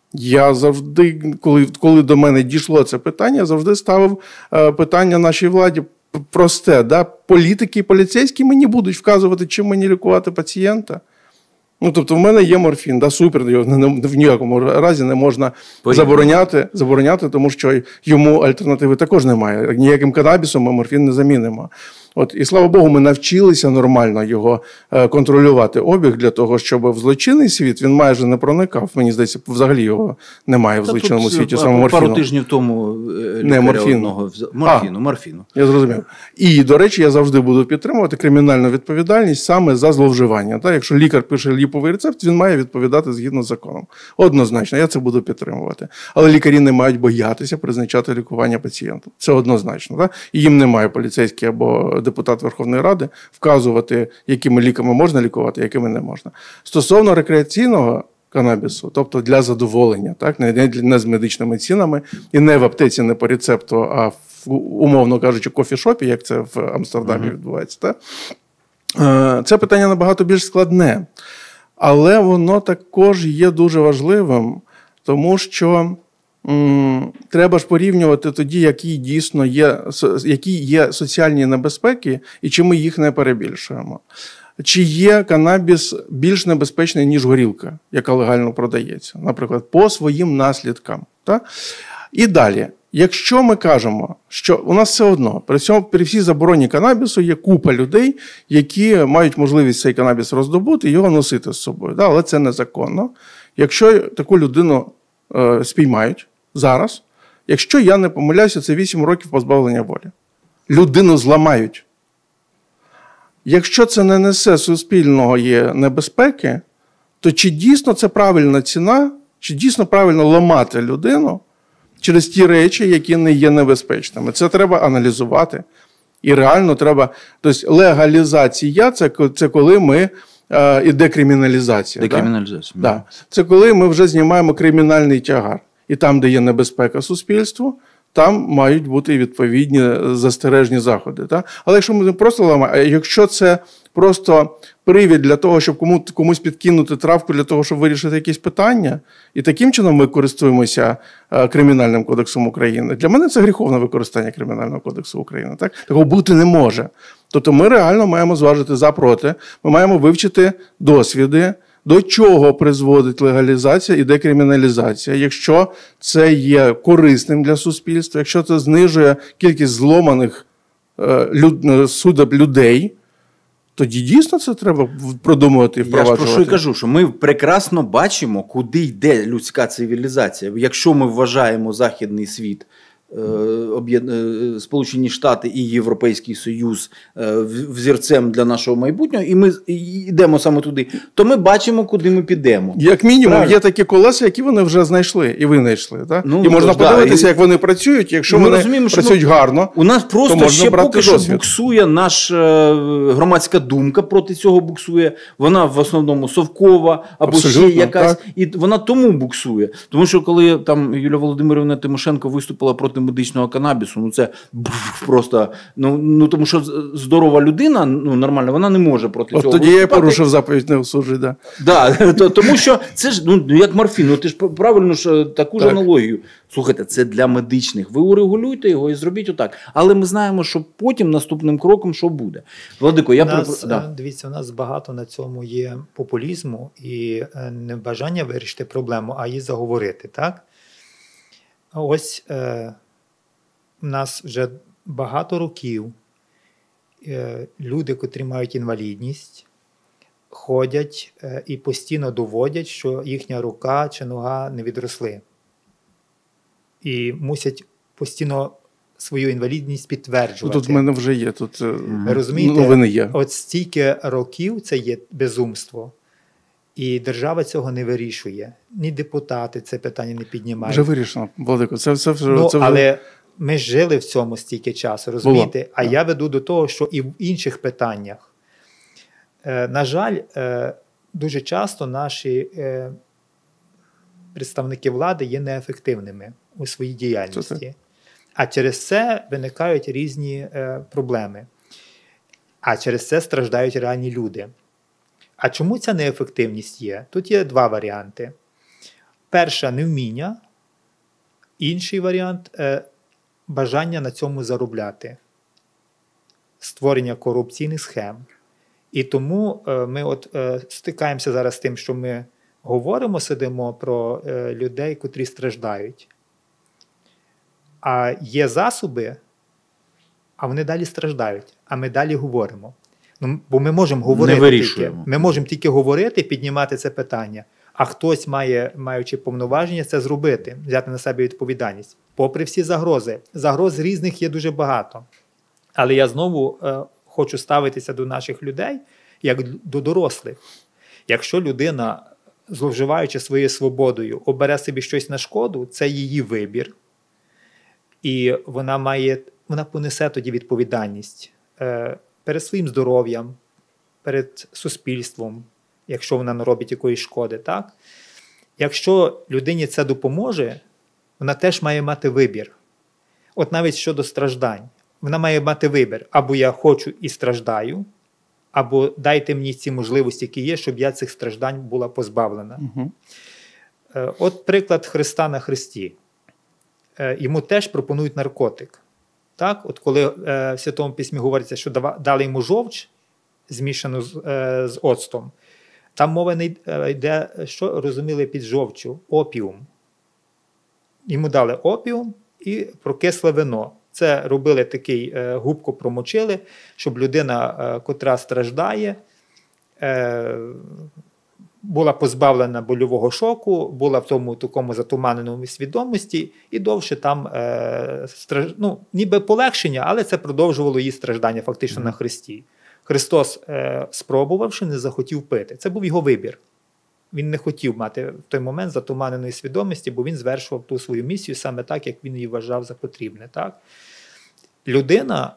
Я завжди, коли, коли до мене дійшло це питання, завжди ставив е, питання нашій владі просте. Да? Політики і поліцейські мені будуть вказувати, чим мені лікувати пацієнта. Ну, тобто в мене є морфін, да, супер, його в ніякому разі не можна забороняти, забороняти, тому що йому альтернативи також немає. Ніяким канабісом ми морфін не замінимо. От, і слава Богу, ми навчилися нормально його е, контролювати обіг для того, щоб в злочинний світ він майже не проникав. Мені здається, взагалі його немає в злочинному світі, саме морфіну. Пару тижнів тому не морфіну. Одного... морфіну, а, морфіну. Я зрозумів. І, до речі, я завжди буду підтримувати кримінальну відповідальність саме за зловживання. Так? Якщо лікар пише ліповий рецепт, він має відповідати згідно з законом. Однозначно, я це буду підтримувати. Але лікарі не мають боятися призначати лікування пацієнту. Це однозначно. Так? І їм немає поліцейський або депутат Верховної Ради вказувати, якими ліками можна лікувати, якими не можна. Стосовно рекреаційного канабісу, тобто для задоволення, так, не, не, не з медичними цінами, і не в аптеці, не по рецепту, а в, умовно кажучи, кофішопі, як це в Амстердамі mm-hmm. відбувається. Так? Це питання набагато більш складне, але воно також є дуже важливим, тому що м, треба ж порівнювати тоді, які дійсно є, які є соціальні небезпеки і чи ми їх не перебільшуємо. Чи є канабіс більш небезпечний, ніж горілка, яка легально продається, наприклад, по своїм наслідкам. Так? І далі, якщо ми кажемо, що у нас все одно, при, цьому, при всій забороні канабісу є купа людей, які мають можливість цей канабіс роздобути і його носити з собою, так? Але це незаконно. Якщо таку людину е, спіймають зараз, якщо я не помиляюся, це вісім років позбавлення волі. Людину зламають. Якщо це не несе суспільного є небезпеки, то чи дійсно це правильна ціна, чи дійсно правильно ламати людину через ті речі, які не є небезпечними? Це треба аналізувати. І реально треба... Тобто легалізація – це, це коли ми... Е, і декриміналізація. Декриміналізація. Да? Да. Це коли ми вже знімаємо кримінальний тягар. І там, де є небезпека суспільству, там мають бути відповідні застережні заходи. Так? Але якщо ми не просто ламаємо, а якщо це просто привід для того, щоб кому, комусь підкинути травку для того, щоб вирішити якісь питання, і таким чином ми користуємося Кримінальним кодексом України, для мене це гріховне використання Кримінального кодексу України. Так? Такого бути не може. Тобто ми реально маємо зважити за-проти, ми маємо вивчити досвіди, до чого призводить легалізація і декриміналізація, якщо це є корисним для суспільства, якщо це знижує кількість зломаних е, люд, судеб людей, тоді дійсно це треба продумувати і впроваджувати. Я ж про що й кажу, що ми прекрасно бачимо, куди йде людська цивілізація. Якщо ми вважаємо західний світ, Сполучені Штати і Європейський Союз взірцем для нашого майбутнього, і ми йдемо саме туди, то ми бачимо, куди ми підемо. Як мінімум, правильно? Є такі колеса, які вони вже знайшли і винайшли. Так? Ну, і можна ж, подивитися, да, як вони працюють, якщо ми вони розуміємо, працюють що гарно, у нас просто то ще поки досвід. що буксує наша громадська думка, проти цього буксує. Вона в основному совкова або абсолютно, ще якась. Так. І вона тому буксує. Тому що коли там Юлія Володимирівна Тимошенко виступила проти медичного канабісу, ну це просто, ну, ну тому що здорова людина, ну нормально, вона не може проти От цього. От тоді я порушив заповідь не осуджуй, да. Да, то, тому що це ж, ну, як морфін, ну ти ж правильно ж таку ж аналогію. Слухайте, це для медичних. Ви урегулюйте його і зробіть отак. Але ми знаємо, що потім наступним кроком що буде. Владико, я... Нас, При... Да. Дивіться, у нас багато на цьому є популізму і не бажання вирішити проблему, а її заговорити, так? Ось е, у нас вже багато років е, люди, котрі мають інвалідність, ходять е, і постійно доводять, що їхня рука чи нога не відросли. І мусять постійно свою інвалідність підтверджувати. Тут в мене вже є. Тут, ви розумієте? Новини є. От стільки років це є безумство. І держава цього не вирішує. Ні депутати це питання не піднімають. Вже вирішено, Владико. Це, це, вже, ну, це вже... Але ми жили в цьому стільки часу, розумієте? Було. А я веду до того, що і в інших питаннях. Е, на жаль, е, дуже часто наші е, представники влади є неефективними у своїй діяльності. Це а через це виникають різні е, проблеми. А через це страждають реальні люди. А чому ця неефективність є? Тут є два варіанти. Перша – невміння. Інший варіант е, – бажання на цьому заробляти. Створення корупційних схем. І тому е, ми от, е, стикаємося зараз з тим, що ми говоримо, сидимо про е, людей, котрі страждають. А є засоби, а вони далі страждають. А ми далі говоримо. Ну, бо ми можемо говорити тільки. Ми можемо тільки говорити, піднімати це питання. А хтось має, маючи повноваження, це зробити, взяти на себе відповідальність. Попри всі загрози. Загроз різних є дуже багато. Але я знову е, хочу ставитися до наших людей, як до дорослих. Якщо людина, зловживаючи своєю свободою, обере собі щось на шкоду, це її вибір. І вона має, вона понесе тоді відповідальність е, перед своїм здоров'ям, перед суспільством, якщо вона не робить якоїсь шкоди. Так? Якщо людині це допоможе, вона теж має мати вибір. От навіть щодо страждань. Вона має мати вибір. Або я хочу і страждаю, або дайте мені ці можливості, які є, щоб я цих страждань була позбавлена. Угу. От приклад Христа на хресті. Йому теж пропонують наркотик. Так? От коли в Святому Письмі говориться, що дали йому жовч, змішану з, з оцтом, там мова не йде, що розуміли під жовчу? Опіум. Йому дали опіум і прокисле вино. Це робили такий, е, губку промочили, щоб людина, е, котра страждає, е, була позбавлена больового шоку, була в тому такому затуманеному свідомості і довше там, е, страж... ну, ніби полегшення, але це продовжувало її страждання фактично mm-hmm. на хресті. Христос, е, спробувавши, не захотів пити. Це був його вибір. Він не хотів мати в той момент затуманеної свідомості, бо він звершував ту свою місію саме так, як він її вважав за потрібне. Так? Людина,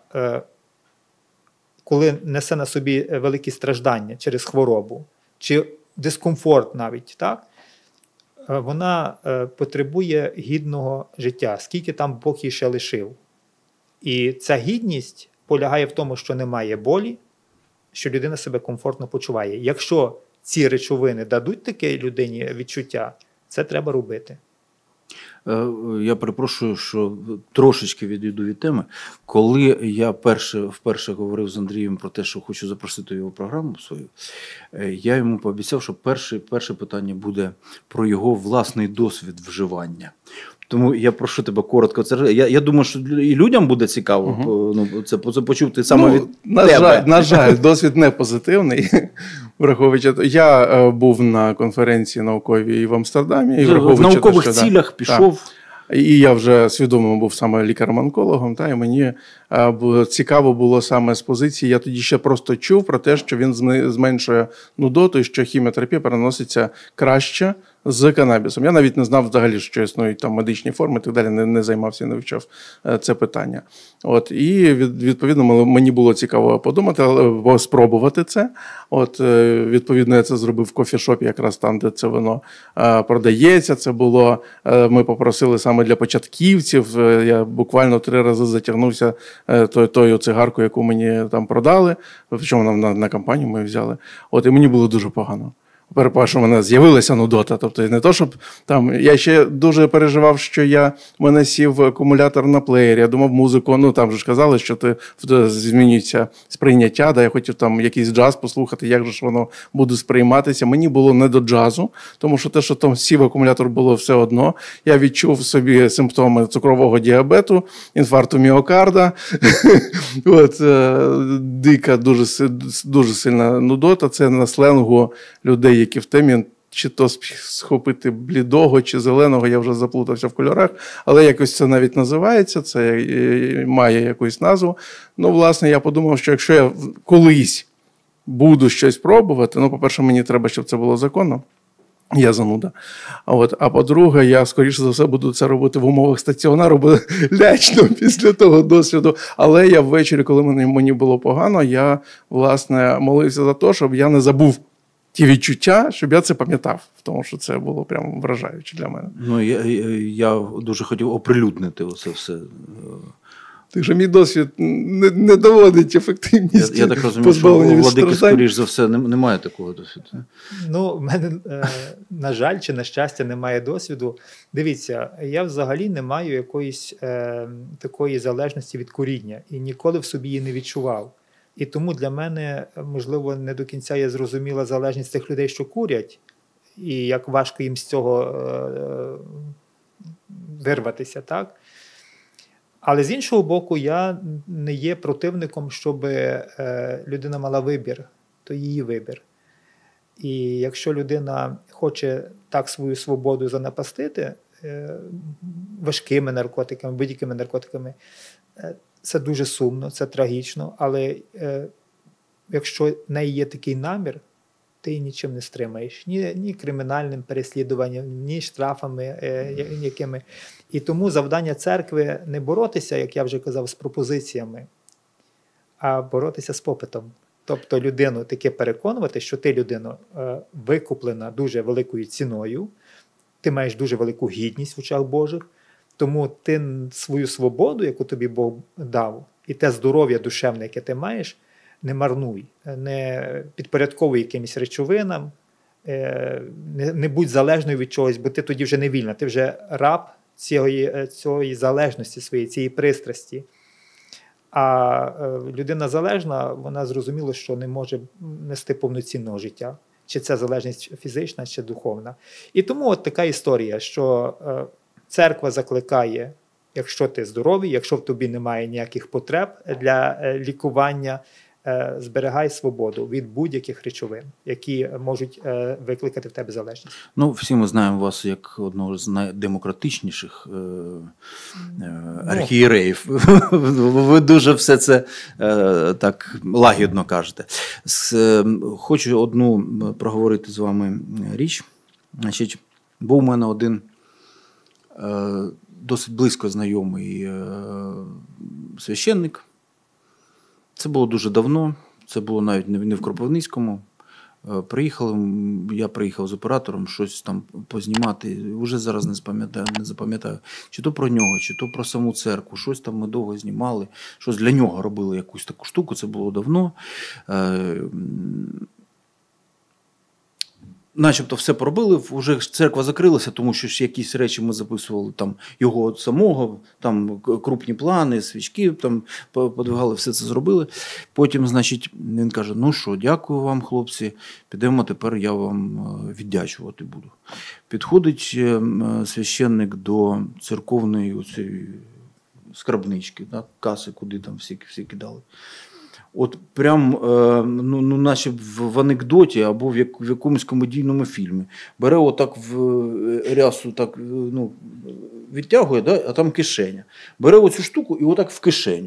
коли несе на собі великі страждання через хворобу, чи дискомфорт навіть, так? Вона потребує гідного життя, скільки там Бог їй ще лишив. І ця гідність полягає в тому, що немає болі, що людина себе комфортно почуває. Якщо ці речовини дадуть таке людині відчуття, це треба робити. Я перепрошую, що трошечки відійду від теми. Коли я перше, вперше говорив з Андрієм про те, що хочу запросити його програму свою, я йому пообіцяв, що перше, перше питання буде про його власний досвід вживання. Тому я прошу тебе коротко. Це я, я думаю, що і людям буде цікаво угу. ну, це, це почути саме ну, від на тебе. Жаль, на жаль, досвід не позитивний. Враховуючи, я е, був на конференції науковій в Амстердамі. І в наукових те, що, цілях да, пішов. Та, і я вже свідомо був саме лікарем-онкологом, та, і мені Бо цікаво було саме з позиції, я тоді ще просто чув про те, що він зменшує нудоту і що хіміотерапія переноситься краще з канабісом. Я навіть не знав взагалі, що існують там медичні форми і так далі, не, не займався, не вивчав це питання. От, і відповідно мені було цікаво подумати, але спробувати це. От, відповідно, я це зробив в кофішопі, якраз там, де це воно продається. Це було, ми попросили саме для початківців. Я буквально три рази затягнувся тою, тою цигаркою, яку мені там продали, причому на, на кампанію ми взяли. От, і мені було дуже погано. Перепрошую, у мене з'явилася нудота. Тобто не то, щоб там. Я ще дуже переживав, що я в мене сів акумулятор на плеєрі. Я думав, музику, ну там же ж казали, що ти змінюється сприйняття. Да, я хотів там якийсь джаз послухати, як же ж воно буде сприйматися. Мені було не до джазу, тому що те, що там сів акумулятор, було все одно. Я відчув собі симптоми цукрового діабету, інфаркту міокарда. От дика, дуже дуже сильна нудота. Це на сленгу людей, які в темі, чи то схопити блідого, чи зеленого, я вже заплутався в кольорах, але якось це навіть називається, це має якусь назву. Ну, власне, я подумав, що якщо я колись буду щось пробувати, ну, по-перше, мені треба, щоб це було законно, я зануда. А, от, а по-друге, я, скоріше за все, буду це робити в умовах стаціонару, бо лячно після того досвіду. Але я ввечері, коли мені, мені було погано, я, власне, молився за те, щоб я не забув ті відчуття, щоб я це пам'ятав, тому що це було прямо вражаюче для мене. Ну, я, я дуже хотів оприлюднити це все. Так що мій досвід не, не доводить ефективність. Я, я так розумію, що у Владики, скоріш за все, немає такого досвіду. Ну, в мене, на жаль, чи на щастя, немає досвіду. Дивіться, я взагалі не маю якоїсь е, такої залежності від куріння і ніколи в собі її не відчував. І тому для мене, можливо, не до кінця є зрозуміла залежність тих людей, що курять, і як важко їм з цього е, вирватися, так? Але з іншого боку, я не є противником, щоб е, людина мала вибір, то її вибір. І якщо людина хоче так свою свободу занапастити е, важкими наркотиками, будь-якими наркотиками, е, це дуже сумно, це трагічно, але е, якщо в неї є такий намір, ти її нічим не стримаєш. Ні, ні кримінальним переслідуванням, ні штрафами е, якими. І тому завдання церкви не боротися, як я вже казав, з пропозиціями, а боротися з попитом. Тобто людину таке переконувати, що ти, людина, е, викуплена дуже великою ціною, ти маєш дуже велику гідність в очах Божих, тому ти свою свободу, яку тобі Бог дав, і те здоров'я душевне, яке ти маєш, не марнуй, не підпорядковуй якимось речовинам, не, не будь залежною від чогось, бо ти тоді вже не вільна, ти вже раб цієї, цієї залежності своєї, цієї пристрасті. А людина залежна, вона зрозуміло, що не може нести повноцінного життя. Чи це залежність фізична, чи духовна. І тому от така історія, що церква закликає, якщо ти здоровий, якщо в тобі немає ніяких потреб для лікування, зберігай свободу від будь-яких речовин, які можуть викликати в тебе залежність. Ну, всі ми знаємо вас як одного з найдемократичніших архієреїв. Ви дуже все це так лагідно кажете. Хочу одну проговорити з вами річ. Значить, був у мене один досить близько знайомий священник. Це було дуже давно, це було навіть не в Кропивницькому. Приїхали, я приїхав з оператором щось там познімати, вже зараз не запам'ятаю, не запам'ятаю, чи то про нього, чи то про саму церкву, щось там ми довго знімали, щось для нього робили, якусь таку штуку, це було давно. Начебто все поробили, вже церква закрилася, тому що ж якісь речі ми записували там його самого, там крупні плани, свічки там подвигали, все це зробили. Потім, значить, він каже, ну що, дякую вам, хлопці, підемо, тепер я вам віддячувати буду. Підходить священник до церковної оцієї скарбнички, да, каси, куди там всі, всі кидали. От прям, ну, ну, наче в анекдоті або в, як, в якомусь комедійному фільмі. Бере отак в рясу, так, ну, відтягує, да, а там кишеня. Бере оцю штуку і отак в кишеню.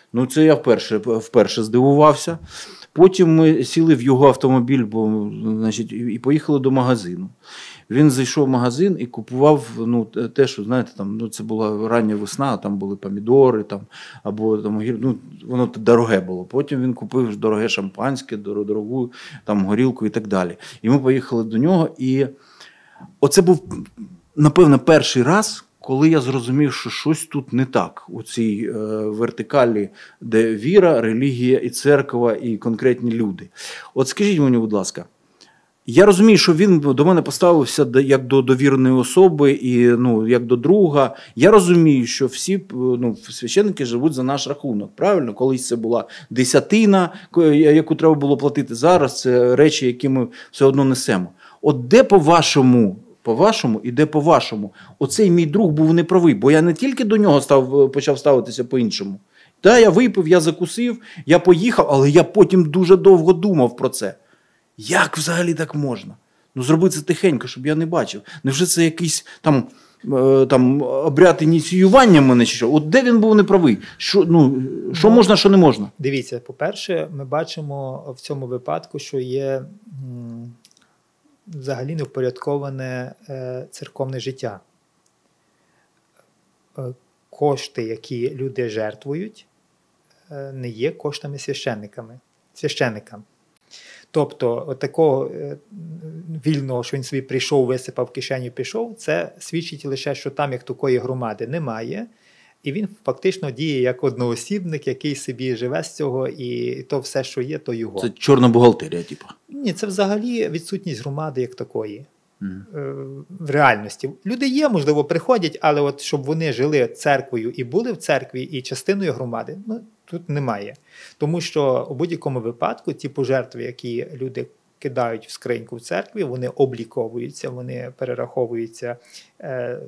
Ну, це я вперше, вперше здивувався. Потім ми сіли в його автомобіль, бо, значить, і поїхали до магазину. Він зайшов в магазин і купував, ну, те, що, знаєте, там, ну, це була рання весна, там були помідори, там, або там, ну, воно дороге було. Потім він купив дороге шампанське, дорогу там, горілку і так далі. І ми поїхали до нього, і оце був, напевно, перший раз, коли я зрозумів, що щось тут не так у цій е, вертикалі, де віра, релігія і церква, і конкретні люди. От скажіть мені, будь ласка, я розумію, що він до мене поставився як до довіреної особи і, ну, як до друга. Я розумію, що всі, ну, священники живуть за наш рахунок. Правильно? Колись це була десятина, яку треба було платити. Зараз це речі, які ми все одно несемо. От де по-вашому, по-вашому і де по-вашому, оцей мій друг був неправий, бо я не тільки до нього став, почав ставитися по-іншому. Та, я випив, я закусив, я поїхав, але я потім дуже довго думав про це. Як взагалі так можна? Ну, зроби це тихенько, щоб я не бачив. Невже це якийсь там, е, там обряд ініціювання мене чи що? От де він був неправий? Що, ну, що ну, можна, що не можна? Дивіться, по-перше, ми бачимо в цьому випадку, що є м, взагалі невпорядковане е, церковне життя. Е, кошти, які люди жертвують, е, не є коштами священниками, священникам. Тобто, от такого е, вільного, що він собі прийшов, висипав в кишеню, пішов, це свідчить лише, що там як такої громади немає, і він фактично діє як одноосібник, який собі живе з цього, і то все, що є, то його. Це чорна бухгалтерія, типу? Ні, це взагалі відсутність громади як такої. Mm. В реальності. Люди є, можливо, приходять, але от щоб вони жили церквою і були в церкві, і частиною громади, ну, тут немає. Тому що у будь-якому випадку ті пожертви, які люди кидають в скриньку в церкві, вони обліковуються, вони перераховуються е,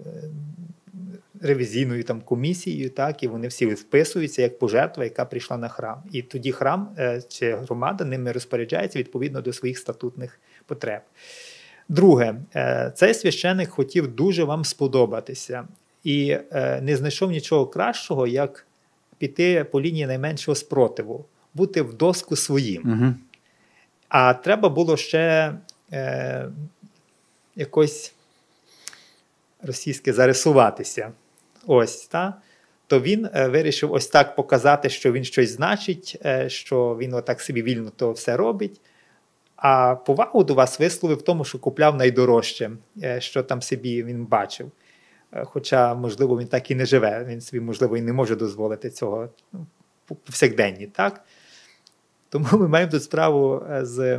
ревізійною там, комісією, так, і вони всі вписуються як пожертва, яка прийшла на храм. І тоді храм е, чи громада ними розпоряджається відповідно до своїх статутних потреб. Друге, цей священик хотів дуже вам сподобатися і не знайшов нічого кращого, як піти по лінії найменшого спротиву, бути в доску своїм. Угу. А треба було ще е, якось російське зарисуватися. Ось, та? То він е, вирішив ось так показати, що він щось значить, е, що він отак собі вільно то все робить. А повагу до вас висловив в тому, що купляв найдорожче, що там собі він бачив. Хоча, можливо, він так і не живе, він собі, можливо, і не може дозволити цього повсякденні, так? Тому ми маємо тут справу з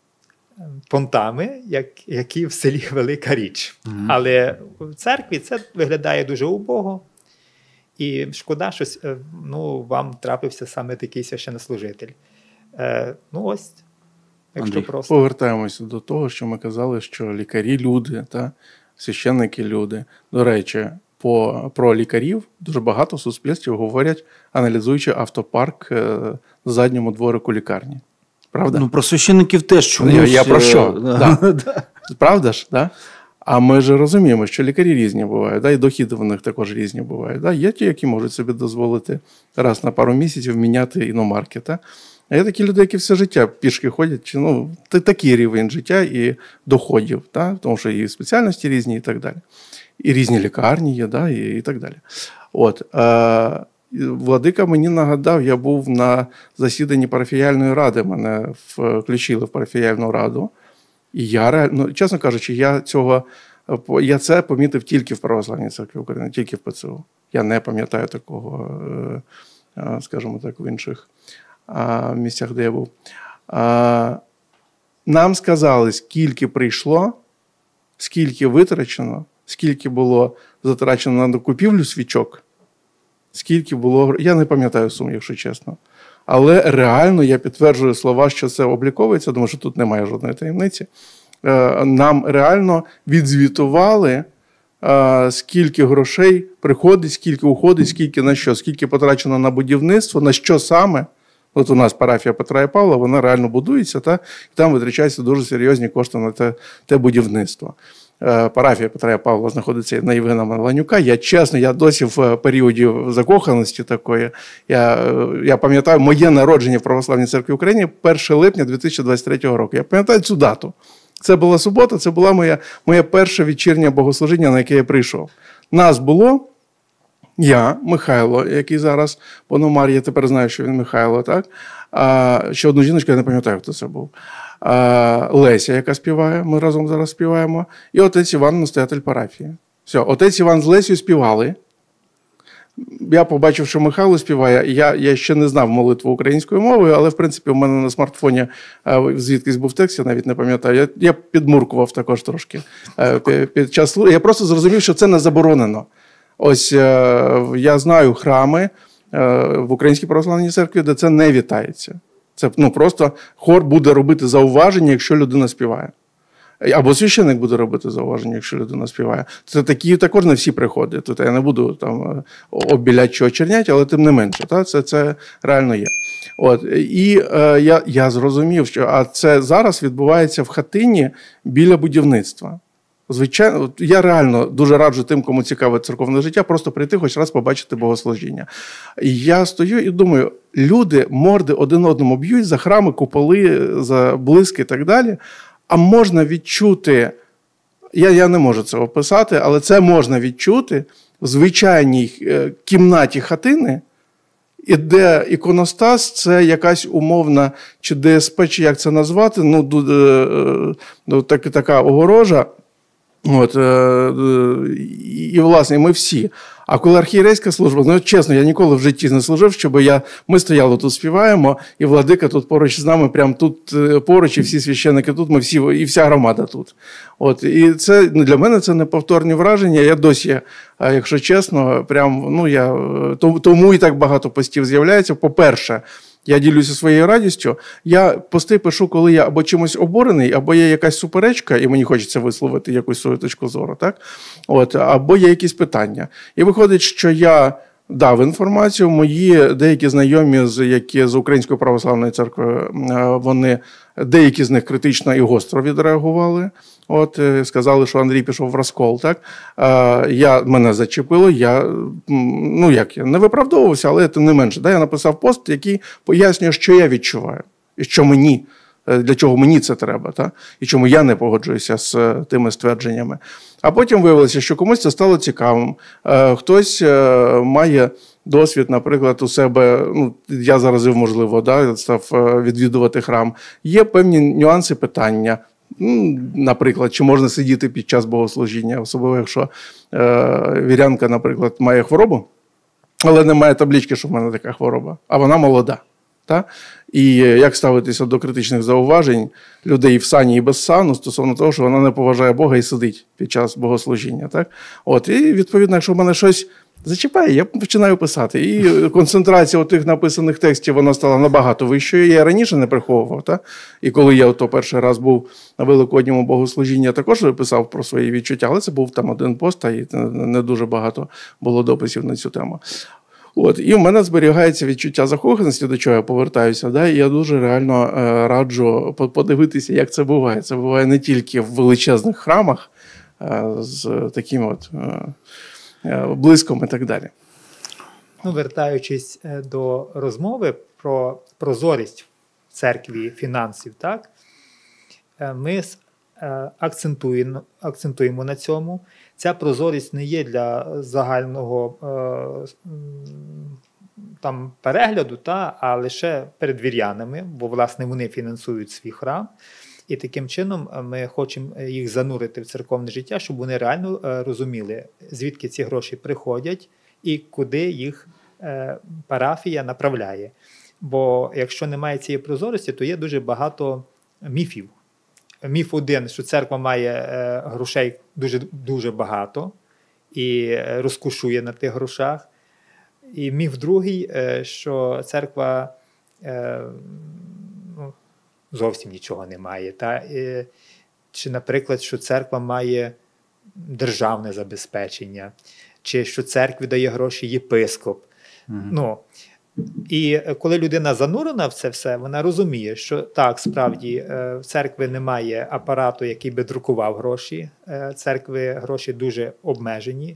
понтами, як, які в селі велика річ. Mm-hmm. Але в церкві це виглядає дуже убого. І шкода, що ну, вам трапився саме такий священнослужитель. Е, ну ось. Андрій, просто. Повертаємося до того, що ми казали, що лікарі – люди, та? Священники – люди. До речі, по, про лікарів дуже багато в суспільстві говорять, аналізуючи автопарк в задньому дворику лікарні. Правда? Ну, про священників теж чомусь. Я, я про що? Да. Да. Правда ж? Да? А ми ж розуміємо, що лікарі різні бувають, да? І доходи в них також різні бувають. Да? Є ті, які можуть собі дозволити раз на пару місяців міняти іномарки, та? А є такі люди, які все життя пішки ходять, чи, ну, такий рівень життя і доходів, та? Тому що і спеціальності різні і так далі. І різні лікарні є, да? і, і так далі. От, е, владика мені нагадав, я був на засіданні парафіяльної ради, мене включили в парафіяльну раду. І я, ну, чесно кажучи, я, цього, я це помітив тільки в Православній церкві України, тільки в ПЦУ. Я не пам'ятаю такого, е, скажімо так, в інших місцях, де я був. Нам сказали, скільки прийшло, скільки витрачено, скільки було затрачено на купівлю свічок, скільки було... Я не пам'ятаю сум, якщо чесно. Але реально я підтверджую слова, що це обліковується, тому що тут немає жодної таємниці. Нам реально відзвітували, скільки грошей приходить, скільки уходить, скільки на що, скільки потрачено на будівництво, на що саме. От у нас парафія Петра і Павла, вона реально будується, та, і там витрачаються дуже серйозні кошти на те, те будівництво. парафія Петра Павла знаходиться на Євгена Маланюка. Я чесно, я досі в періоді закоханості такої. Я, я пам'ятаю моє народження в Православній церкві України першого липня дві тисячі двадцять третього року. Я пам'ятаю цю дату. Це була субота, це була моя, моє перше вечірнє богослужіння, на яке я прийшов. Нас було, я, Михайло, який зараз Пономар, я тепер знаю, що він Михайло, так? А, ще одну жіночку, я не пам'ятаю, хто це був. А, Леся, яка співає, ми разом зараз співаємо, і отець Іван, настоятель парафії. Все, отець Іван з Лесею співали. Я побачив, що Михайло співає, я, я ще не знав молитву українською мовою, але, в принципі, у мене на смартфоні звідкись був текст, я навіть не пам'ятаю. Я, я підмуркував також трошки під, під час. Я просто зрозумів, що це не заборонено. Ось я знаю храми в Українській православній церкві, де це не вітається. Це ну, просто хор буде робити зауваження, якщо людина співає. Або священник буде робити зауваження, якщо людина співає. Це такі також не всі приходи. Тут я не буду там обіляти чи очерняти, але тим не менше. Та? Це, це реально є. От. І е, я, я зрозумів, що а це зараз відбувається в хатині біля будівництва. Звичайно, я реально дуже раджу тим, кому цікаве церковне життя, просто прийти хоч раз побачити богослужіння. І я стою і думаю, люди морди один одному б'ють за храми, куполи, за блиски і так далі. А можна відчути, я, я не можу це описати, але це можна відчути в звичайній кімнаті хатини, і де іконостас – це якась умовна, чи ДСП, чи як це назвати, ну, ну так, така огорожа. От, і, і, власне, ми всі. А коли архієрейська служба, ну, чесно, я ніколи в житті не служив, щоб я, ми стояли тут, співаємо, і владика тут поруч з нами, прямо тут поруч, і всі священники тут, ми всі, і вся громада тут. От, і це, для мене це неповторні враження. Я досі, якщо чесно, прям, ну, я, тому і так багато постів з'являється. По-перше, я ділюся своєю радістю. Я пости пишу, коли я або чимось обурений, або є якась суперечка, і мені хочеться висловити якусь свою точку зору, так? От, або є якісь питання. І виходить, що я дав інформацію, мої деякі знайомі, з, які з Української православної церкви, вони, деякі з них критично і гостро відреагували. От, сказали, що Андрій пішов в розкол, так? Я, мене зачепило, я, ну як, я не виправдовувався, але тим не менше. Да, я написав пост, який пояснює, що я відчуваю, і що мені, для чого мені це треба, так? І чому я не погоджуюся з тими ствердженнями. А потім виявилося, що комусь це стало цікавим. Хтось має досвід, наприклад, у себе, ну, я заразив, можливо, да, став відвідувати храм. Є певні нюанси питання. Наприклад, чи можна сидіти під час богослужіння, особливо якщо е, вірянка, наприклад, має хворобу, але не має таблички, що в мене така хвороба, а вона молода. Та? І як ставитися до критичних зауважень людей в сані і без сану стосовно того, що вона не поважає Бога і сидить під час богослужіння. Так? От, і, відповідно, якщо в мене щось зачіпає, я починаю писати. І концентрація тих написаних текстів, вона стала набагато вищою. Я раніше не приховував. Та? І коли я ото перший раз був на Великодньому богослужінні, я також писав про свої відчуття, але це був там один пост, і не дуже багато було дописів на цю тему. От, і в мене зберігається відчуття закоханості, до чого я повертаюся, да, і я дуже реально е, раджу подивитися, як це буває. Це буває не тільки в величезних храмах е, з таким от е, блиском і так далі. Ну, вертаючись до розмови про прозорість в церкві фінансів, так, ми акцентуємо, акцентуємо на цьому. Ця прозорість не є для загального е, там, перегляду, та, а лише перед вірянами, бо, власне, вони фінансують свій храм. І таким чином ми хочемо їх занурити в церковне життя, щоб вони реально е, розуміли, звідки ці гроші приходять і куди їх е, парафія направляє. Бо якщо немає цієї прозорості, то є дуже багато міфів. Міф один, що церква має е, грошей дуже, дуже багато і розкушує на тих грошах. І міф другий, е, що церква е, ну, зовсім нічого не має. Та? І, чи, наприклад, що церква має державне забезпечення, чи що церкві дає гроші єпископ. Mm-hmm. Ну, І коли людина занурена в це все, вона розуміє, що так, справді, в церкви немає апарату, який би друкував гроші. Церкви гроші дуже обмежені.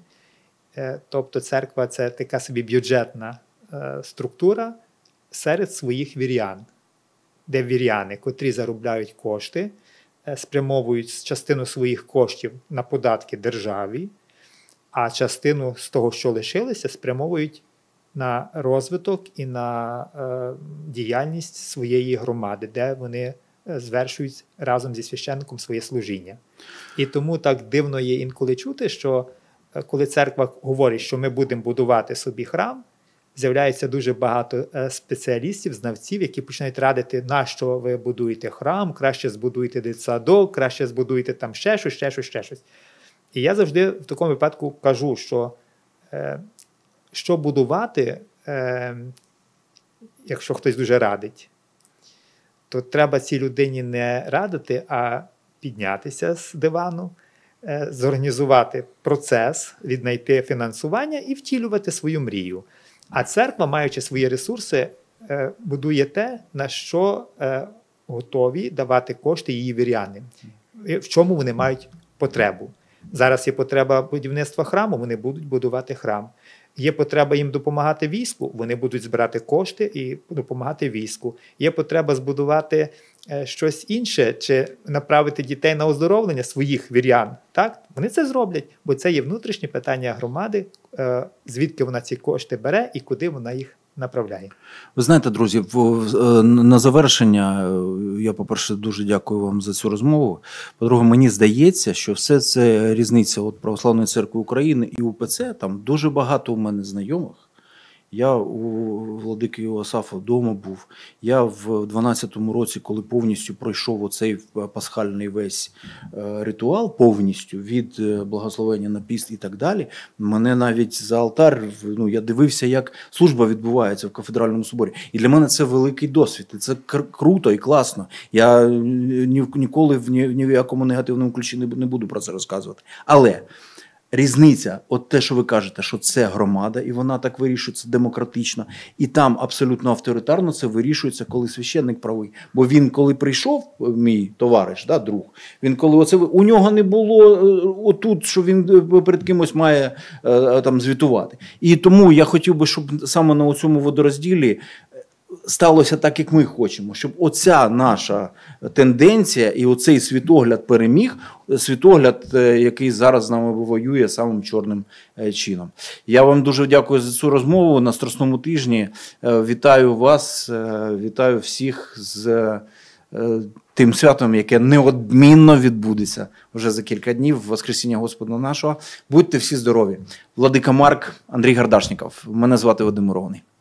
Тобто церква – це така собі бюджетна структура серед своїх вірян, де віряни, котрі заробляють кошти, спрямовують частину своїх коштів на податки державі, а частину з того, що лишилося, спрямовують на розвиток і на е, діяльність своєї громади, де вони звершують разом зі священником своє служіння. І тому так дивно є інколи чути, що е, коли церква говорить, що ми будемо будувати собі храм, з'являється дуже багато е, спеціалістів, знавців, які починають радити, на що ви будуєте храм, краще збудуйте дитсадок, краще збудуйте там ще щось, ще щось, ще щось. І я завжди в такому випадку кажу, що е, що будувати, е, якщо хтось дуже радить, то треба цій людині не радити, а піднятися з дивану, е, зорганізувати процес, віднайти фінансування і втілювати свою мрію. А церква, маючи свої ресурси, е, будує те, на що е, готові давати кошти її віряни. В чому вони мають потребу. Зараз є потреба будівництва храму, вони будуть будувати храм. Є потреба їм допомагати війську, вони будуть збирати кошти і допомагати війську. Є потреба збудувати е, щось інше, чи направити дітей на оздоровлення своїх вірян. Так? Вони це зроблять, бо це є внутрішнє питання громади, е, звідки вона ці кошти бере і куди вона їх направляє. Ви знаєте, друзі, в, на завершення я, по-перше, дуже дякую вам за цю розмову. По-друге, мені здається, що все це різниця от Православної церкви України і УПЦ. Там дуже багато у мене знайомих. Я у владики Іосафа вдома був. Я в дванадцятому році, коли повністю пройшов оцей пасхальний весь ритуал, повністю, від благословення на піст і так далі, мене навіть за алтар, ну, я дивився, як служба відбувається в кафедральному соборі. І для мене це великий досвід. І це круто і класно. Я ніколи в ні, ні в якому негативному ключі не, не буду про це розказувати. Але різниця, от те, що ви кажете, що це громада, і вона так вирішується демократично, і там абсолютно авторитарно це вирішується, коли священник правий. Бо він, коли прийшов, мій товариш, да, друг, він коли оце, у нього не було отут, що він перед кимось має там звітувати. І тому я хотів би, щоб саме на цьому водорозділі сталося так, як ми хочемо, щоб оця наша тенденція і оцей світогляд переміг, світогляд, який зараз з нами воює самим чорним чином. Я вам дуже дякую за цю розмову на Страсному тижні. Вітаю вас, вітаю всіх з тим святом, яке неодмінно відбудеться вже за кілька днів, Воскресіння Господа нашого. Будьте всі здорові. Владика Марк, Андрій Гардашніков. Мене звати Вадим Мурований.